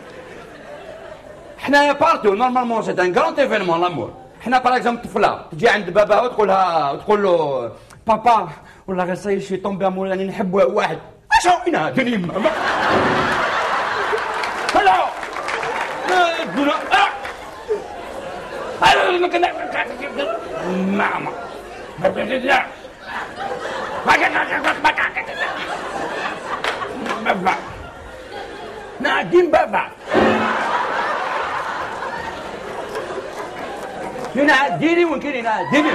حنايا بارتو نورمالمون سي ان كرون ايفينمون لامور حنا باغ اكزومبل طفله تجي عند باباها وتقول له بابا والله غير ساي شي طومبي امور راني نحب واحد اش هو هنا دنيا هلا تقول ماما بابا نادين بابا يناديني ويمكن يناديني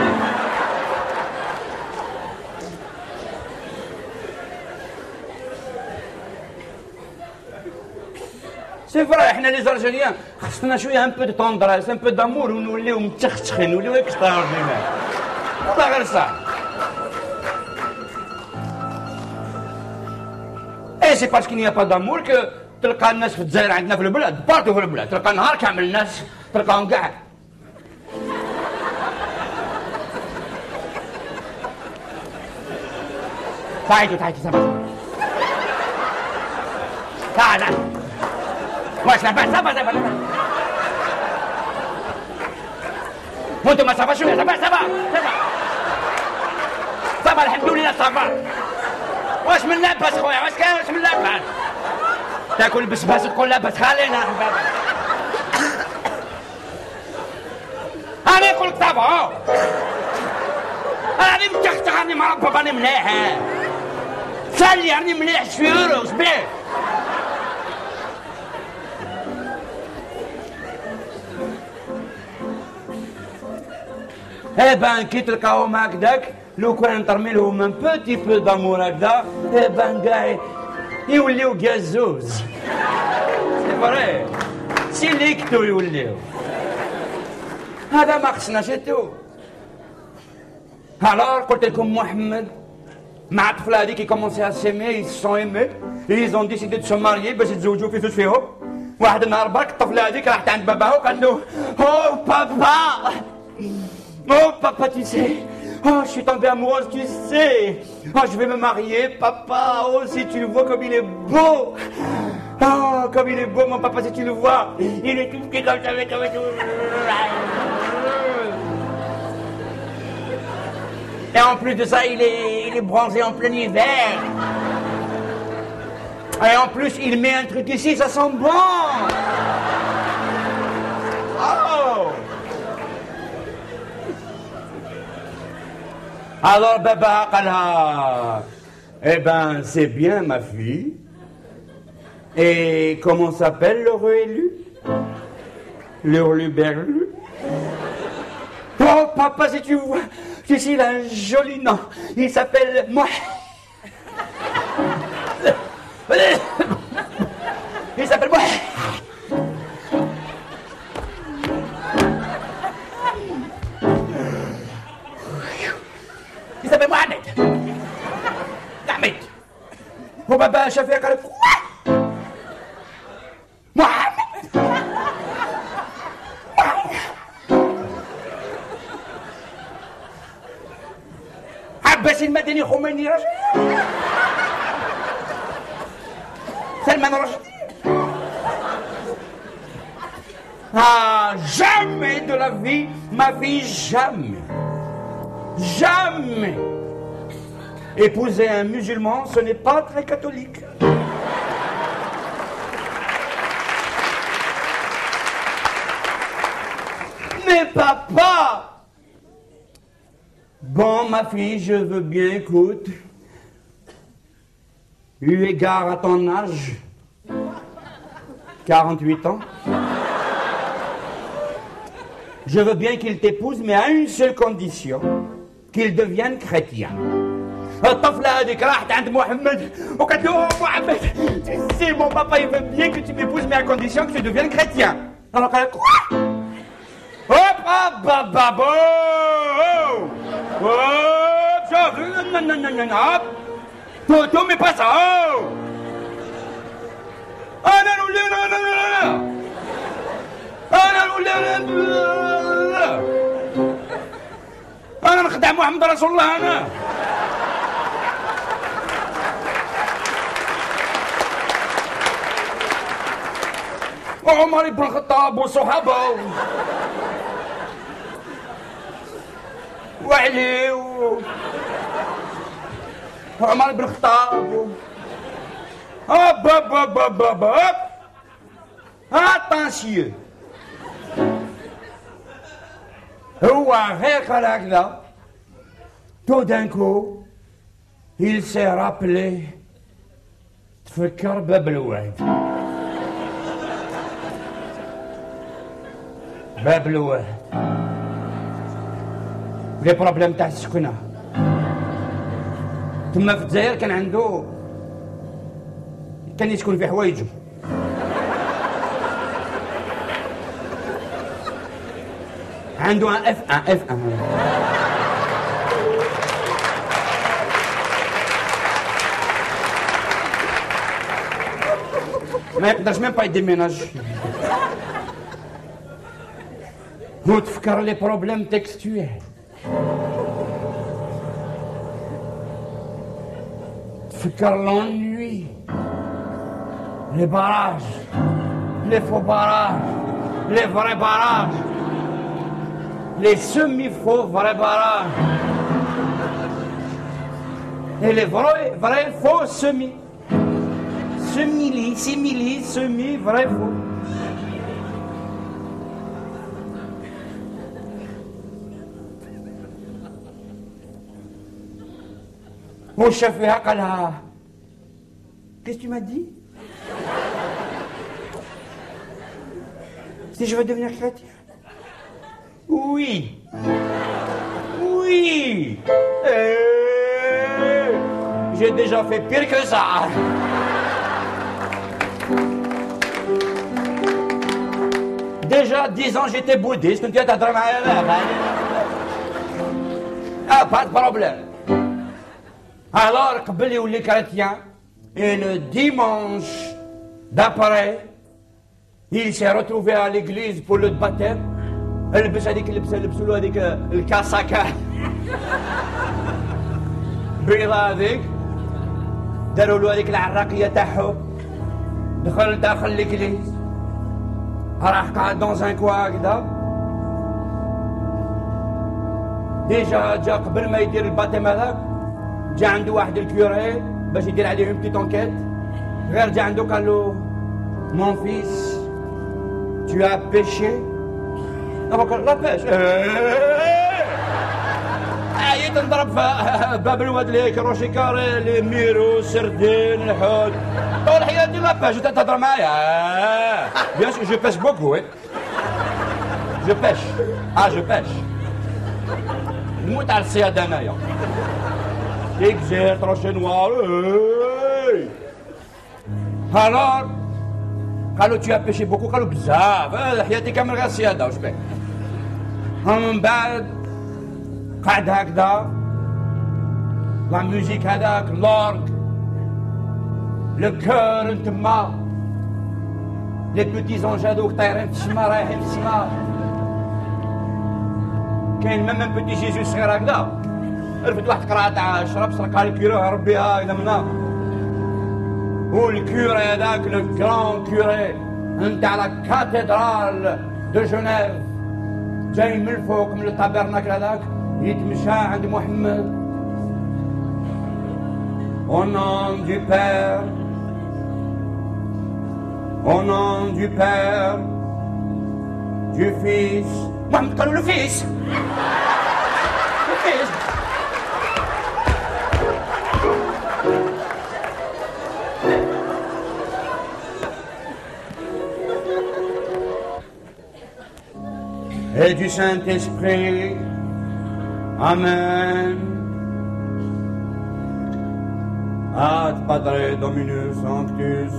سي فري احنا لي زالجيريان خصنا شويه ان بو دو طوندريس ان بو دامور ونوليو متخشخين نوليو اكستراوردينير والله غير صح اي سي باسكو نيا با دامور كو تلقى الناس في الجزائر عندنا في البلاد بارتو في البلاد تلقى نهار كامل الناس تلقاهم كاع تعيطوا صافا تعال واش لاباس صافا وانتم ما صافا شويه صافا الحمد لله صافا واش من لاباس خويا واش كاين واش من لاباس تاكل بسباس تقول لاباس خلينا بابا انا نقول لك صافا راني متختخ راني مربب راني مليح سالي راني مليح شفيرو صبيح بان كي تلقاهم هكذاك لو كان ترمي لهم ان بوتي بو دامور هكذا بان كاع يوليو كازوز سي فري سي ليكتو يوليو هذا ما خصنا شتو alors قلت لكم محمد مع الطفله هذيك كومونسي ا سيمي ils sont aimés ils ont décidé de se marier باش يتزوجوا في زوج فيهم واحد النهار برك الطفله هذيك راحت عند باباها وقال له او بابا Oh papa, tu sais, oh je suis tombée amoureuse, tu sais, oh je vais me marier, papa, oh si tu le vois comme il est beau, oh comme il est beau mon papa si tu le vois, il est tout petit comme ça, et en plus de ça il est bronzé en plein hiver, et en plus il met un truc ici, ça sent bon, oh. Alors Baba قالها eh ben c'est bien ma fille et comment s'appelle le élu le Hurluberlu oh papa si tu vois tu sais il a un joli nom il s'appelle moi il s'appelle moi il s'appelle Mohamed. Mohamed. Mon papa chauffeur قال quoi Mohamed. عباس المدني خميني رجل سلمان رشدي ah jamais de la vie ma fille jamais jamais épouser un musulman, ce n'est pas très catholique. Mais papa, bon ma fille, je veux bien, écoute, eu égard à ton âge, 48 ans, je veux bien qu'il t'épouse, mais à une seule condition. qu'il devienne chrétien. الطفلة هذيك راحت عند محمد وقالت له محمد si mon papa il veut bien que tu m'épouses mais à condition que tu deviennes chrétien. Alors elle quoi? Hop hop hop hop hop non non non non hop Toto mais pas ça oh ah non non non non non ah non non non أنا نخدع محمد رسول الله أنا وعمر بن الخطاب وصحابه وعلي وعمر بن الخطاب هوب هوب هوب هوب هوب هوب اتانسيو هو غير قال هكذا tout d'un coup il s'est rappelé تفكر باب الواد باب الواد لي بروبليم تاع السكنة ثم في الجزائر كان عنده كان يسكن في حوايجه عنده ان اف ما يقدرش ميم با يديميناج هو تفكر لي بروبليم تكستويل تفكر لونوي لي باراج لي فو باراج لي فري باراج les semi-faux vrais barrages et les vrais faux semis. Simili, semi, vrai, faux. وشاف فيها قالها Qu'est-ce que tu m'as dit? Si je veux devenir chrétien? Oui. Oui. J'ai déjà fait pire que ça. Déjà 10 ans j'étais bouddhiste, كنت تهضر معايا لا pas de problème. Alors قبل يولي chrétien et le dimanche d'après il s'est retrouvé à l'église pour le baptême. لبس هذيك اللبسه لبسوا له هذيك الكاساكا بيضاء هذيك داروا له هذيك العراقيه تاعهم دخل داخل l'église راح قاعد dans un coin هكذا ديجا جا قبل ما يدير الباتيم هذاك جا عنده واحد الكيوري باش يدير عليه بتيت انكيت غير جا عنده قال له mon fils tu as péché قال لا باش عييت نضرب في باب الواد ليك روشي كاري لي ميرو سردين الحوت طول حياتي لا باش انت تهضر معايا بيان سور جو باش بوكو جو باش جو باش نموت على الصيادة انايا اكزيرت روشي نوار الور قالوا tu as péché beaucoup قالوا بزاف حياتي كامل غير الصيادة واش بك من بعد قعد هكذا لا ميوزيك هذاك لورغ لو كور نتما لي بوتي زونج هذوك طايرين في السما رايحين في السما كاين ميم بوتي جيزو صغير هكذا رفد واحد قراعة تاع شرب سرقها الكيرو هرب بها هكذا منا والكيوري هذاك لو كرون كيوري نتاع لا كاتدرال دو جنيف جاي من الفوق من الطابرناكل هذاك يتمشى عند محمد au nom du Père au nom du Père du Fils محمد قالوا له فيس فيس et du Saint-Esprit. Amen. Ad Padre Dominus Sanctus,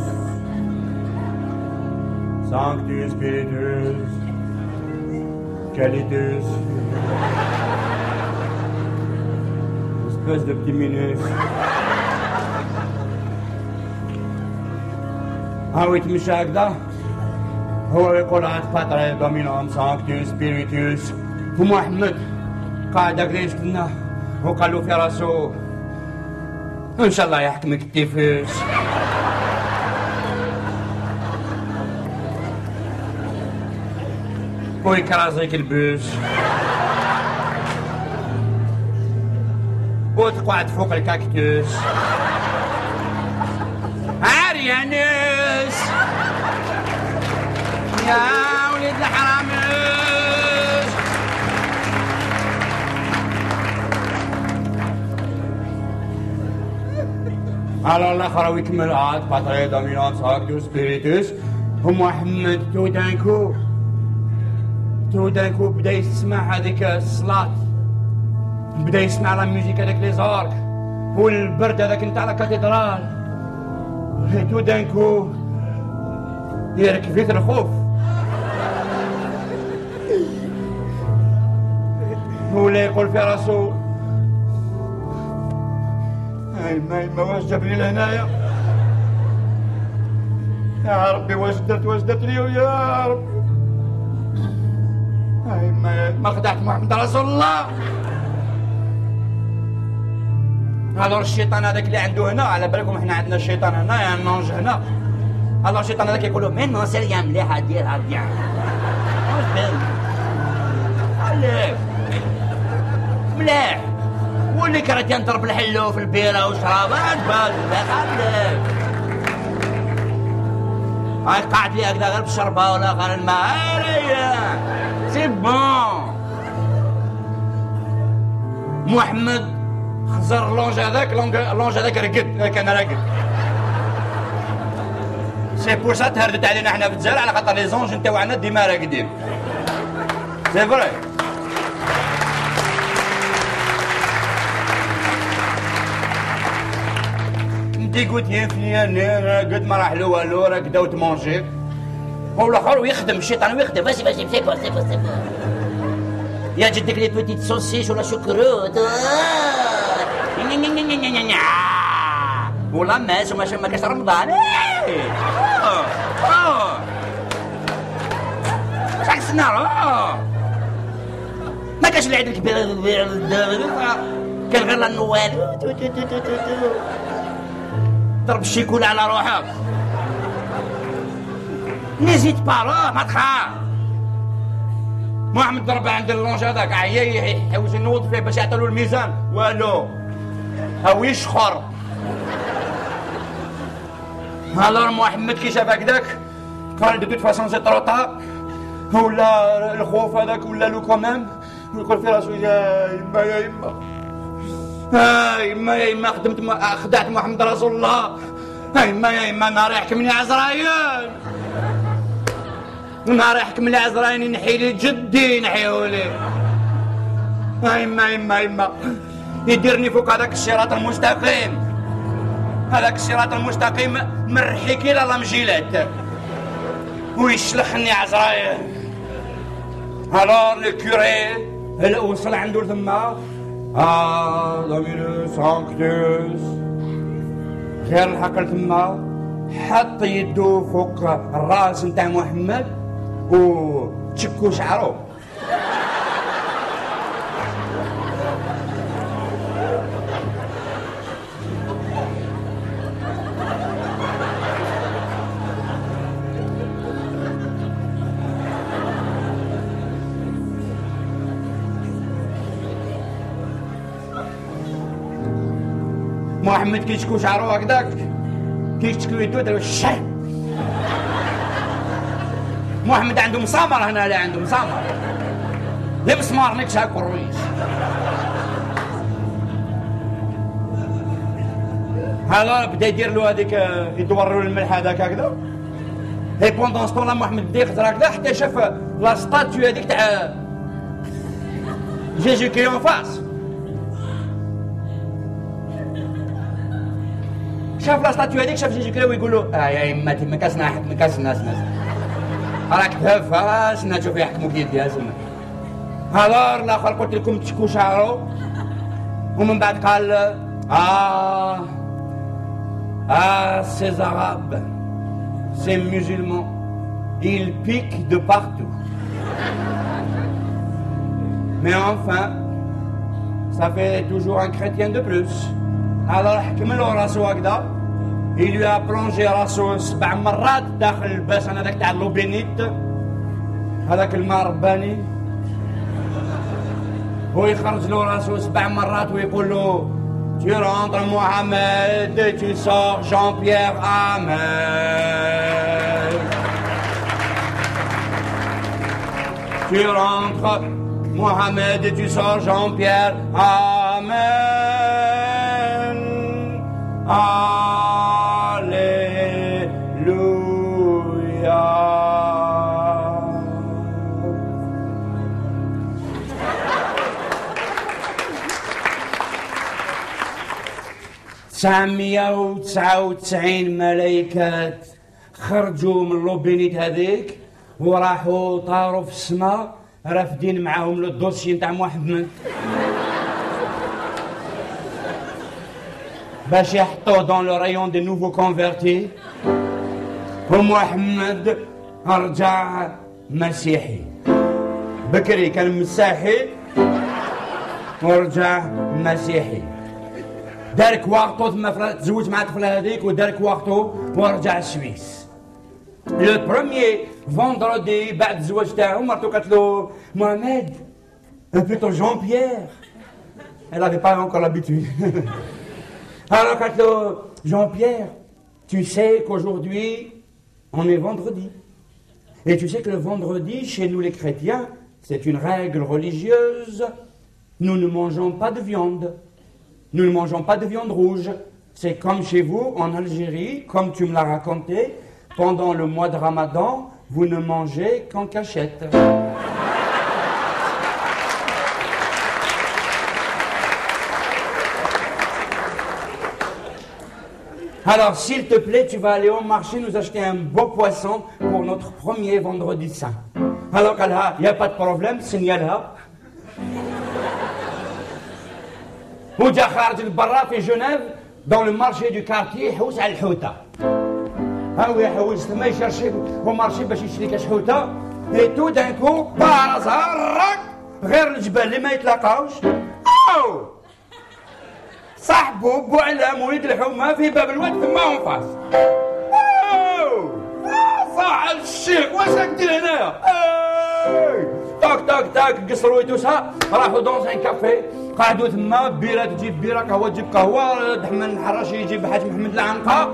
Sanctus Spiritus, Qualitus, espèce de petit minus. oui, تمشي هكذا هو يقول عاد باتري دومينوم سانكتوس سبيريتوس ومحمد قاعد هكذا يستناه وقال له في راسو ان شاء الله يحكمك التيفوس ويكرازيك البوس وتقعد فوق الكاكتوس عريانوس يا وليد الحراموس على الاخر ويكمل عاد باتري دومينوم ساكتوس سبيريتوس ومحمد تو دانكو بدا يسمع هذيك الصلاة بدا يسمع لا ميوزيك هذاك لي زارك والبرد هذاك نتاع لا كاتدرال تو دانكو يركب فيه الخوف ولا يقول في راسو ما واش جابني لهنايا يا ربي واش درتني يا ربي ما خدعت محمد رسول الله الور الشيطان هذاك اللي عنده هنا على بالكم احنا عندنا الشيطان هنا يا نونج هنا الور الشيطان هذاك يقول له مين نو سيريا مليحه ديرها بيان واش بان عليك مليح واللي كرهت ينضرب الحلو في البيره وشرابات بالك عليك هاي قاعد لي هكذا غير بالشربه ولا غير الماء سي بون محمد زر اللونج هذاك رقد كان راقد. سي بور سا تهردت علينا حنا في الجزائر على خاطر لي زونج نتاوعنا ديما راقدين. سي فري. انتي قلت يا فلان قد ما راح له والو راك داو تمونجي والاخر ويخدم الشيطان ويخدم. فاسي سي بور. يا جدك لي بوتيت سوسيس ولا شكروت ولا ماس وما كاش رمضان. شحال السنة ما كاش العيد الكبير كان غير النوال ضرب الشيكولا على روحك. نزيد بارو ما تخاف. محمد ضرب عند اللونج هذاك عيا يحوس ينوض فيه باش يعطيو الميزان والو هاو يشخر. الور محمد كي شاف هكذاك قال دو توت فاسون سي طروطا ولا الخوف هذاك ولا لو كومام ويقول في راسو يا يما يا يما يا يما خدعت محمد رسول الله. يا يما نهار يحكمني عزرايل نهار يحكمني عزرايل نحي لي جدي نحيولي. يما يديرني فوق هذاك الصراط المستقيم. هذاك الصراط المستقيم من رحيكي لا مجيلات ويشلخني عزرايل. الور لو كوري وصل عنده لثما دومينوس سانكتوس غير الحق لثما حط يدو فوق الراس نتاع محمد وتشكو شعرو. محمد كي يشكو شعرو هكذاك كي يشكو يدو دارو الشر. محمد عنده مسامر هنا لا عنده مسامر لا مسمار نكش هاك الرويش. هلا بدا يدير له هذيك يدور له الملح هذاك هكذا. اي بوندون سطون محمد بدا يخزر هكذا حتى شاف لا ستاتيو هذيك تاع جيجي كي اون فاس. شاف لا ستاتيو هذيك شاف جيجي كي ويقول له يا يما تما كاسنا حكم كاس الناس راك تهفى سنا شوف يحكموا بيدي اسمع. هالور الاخر قلت لكم تشكو شعرو ومن بعد قال ces arabes ces musulmans ils piquent de partout mais enfin ça fait toujours un chrétien de plus. alors حكم له راسو هكذا il lui a plongé راسو 7 مرات داخل الباسن هذاك تاع اللوبينيت هذاك الماء رباني ويخرج له راسو 7 مرات ويقول له tu rentres Mohamed tu sors Jean-Pierre amen. tu rentres Mohamed tu sors Jean-Pierre amen. Alléluia. تسعمية وتسعة وتسعين ملايكات خرجوا من اللوبينيت هذيك وراحوا طاروا في السماء رافدين معاهم الدوسي نتاع محمد باش يحطوه دون لو رايون دي نوفو كونفيرتي. ومحمد رجع مسيحي. بكري كان مسيحي ورجع مسيحي. دارك وقته ثم تزوج مع الطفله هذيك ودارك وقته ورجع السويس. لو بروميي فوندردي بعد الزواج تاعو مرتو قالت له محمد بلوتو جون بيير. Elle avait pas encore l'habitude. Alors قالت له Jean-Pierre, tu sais qu'aujourd'hui on est vendredi. Et tu sais que le vendredi chez nous les chrétiens, c'est une règle religieuse. Nous ne mangeons pas de viande. Nous ne mangeons pas de viande rouge. C'est comme chez vous, en Algérie, comme tu me l'as raconté, pendant le mois de Ramadan, vous ne mangez qu'en cachette. Alors, s'il te plaît, tu vas aller au marché nous acheter un beau poisson pour notre premier vendredi saint. Alors, il n'y a pas de problème, signale-la. وجا خارج لبرا في جنيف dans le marché du quartier يحوس على الحوته. هو يحوس ثم يشرشي au marché باش يشري كاش حوته et tout d'un coup بارزها غير الجبال اللي ما يتلاقاوش. أو صاحبه بوعلام وليد الحومه في باب الواد ثم اون فاس. أو صاح الشيخ واش راك دير هنايا؟ تاك تاك تاك قصروا يدوسها راحوا دون ان كافي قعدوا ثما بيره تجيب بيره قهوه تجيب قهوه دحمن الحراشي يجيب حاج محمد العنقه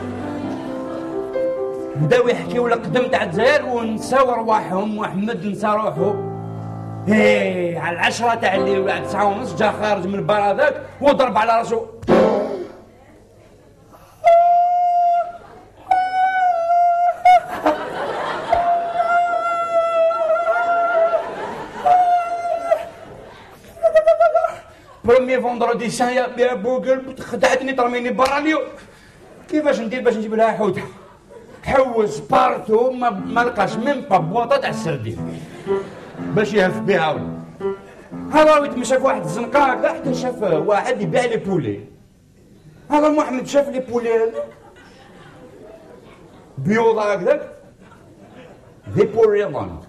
بداو يحكيو القدم تاع الجزائر ونساو رواحهم محمد نسى روحو على 10 تاع الليل ولا 9:30 جا خارج من البار هذاك وضرب على راسو بروميي فوندردي سان يا بوغل خدعتني ترميني برا اليوم كيفاش ندير باش نجيب لها حوته حوس بارتو ما لقاش ميم با بواطه تاع السردين باش يهف بها ولا هذا يتمشى في واحد الزنقه هكذا حتى شاف واحد يبيع لي بولي هذا محمد شاف لي بولي هذا بيوض هكذاك دي بوريضان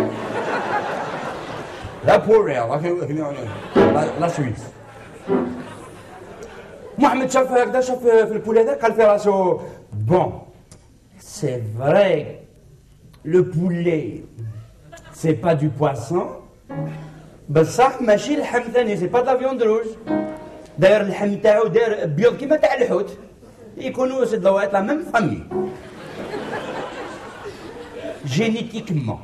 لا بوريض لا سويس محمد شاف هكذا شاف في البولي هذا قال في راسو بون سي فري لو بولي سي با دو بواسون بصح ماشي اللحم ثاني سي با دا فيوند روج داير اللحم تاعو داير بيض كيما تاع الحوت يكونوا سي دو لا ميم فامي جينيتيكمون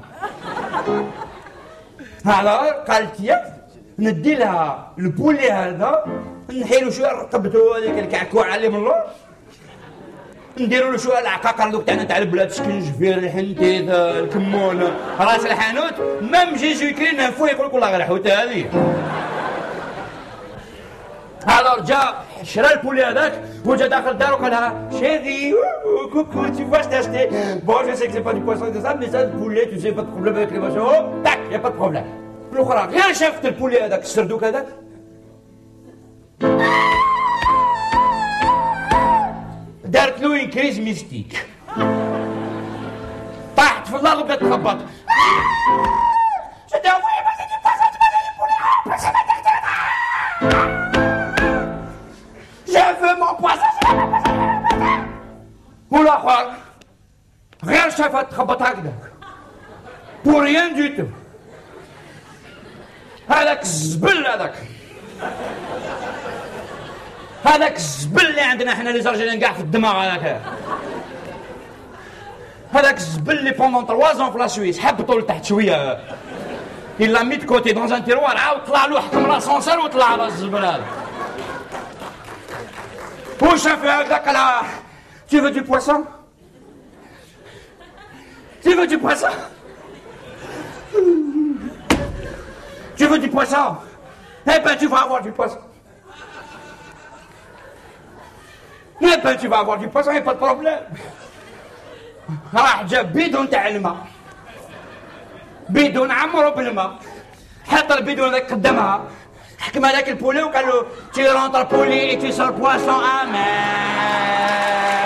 هذا قالت ياك ندي لها البولي هذا نحيلو شويه رقبته هذيك الكعكوع عليه من اللور نديروا له شويه العقاقر دوك تاعنا تاع البلاد سكنجفير الحنتيت الكمون راس الحانوت ميم جيجي كري نهفوه يقول لك والله غير الحوته هذه الور جا شرا البولي هذاك وجا داخل الدار وقال لها شيري كوكو tu vas t'acheter bon je sais que c'est pas du poisson et tout ça mais ça le poulet tu sais pas de problème avec les machins tac y a pas de problème الاخرى غير شافت البولي هذاك السردوك هذاك دارت له اون كريز ميستيك طاحت في الارض وبدات تخبط شدها وي بس شاف مون بواسون والاخر غير شافها تخبط هكذاك بور ريان دو تو هذاك الزبل هذاك الزبل اللي عندنا احنا لي زارجينيان كاع في الدماغ هذاك الزبل اللي بوندون 3 زون في لا سويس حبطوا لتحت شويه الا ميت كوتي دون ان تيروار عاود طلع له حكم لاسونسير وطلع على الزبل هذا وشاف هكذاك قال tu veux du poisson tu veux du poisson tu veux du poisson eh ben tu vas avoir du poisson eh ben tu vas avoir du poisson, y a pas de problème. راح جاب بيدون تاع الماء بيدون عمرو بالماء حط البيدون هذاك قدامها حكم هذاك البولي وقال له تي رونتر بولي اي تي سور بواسون امان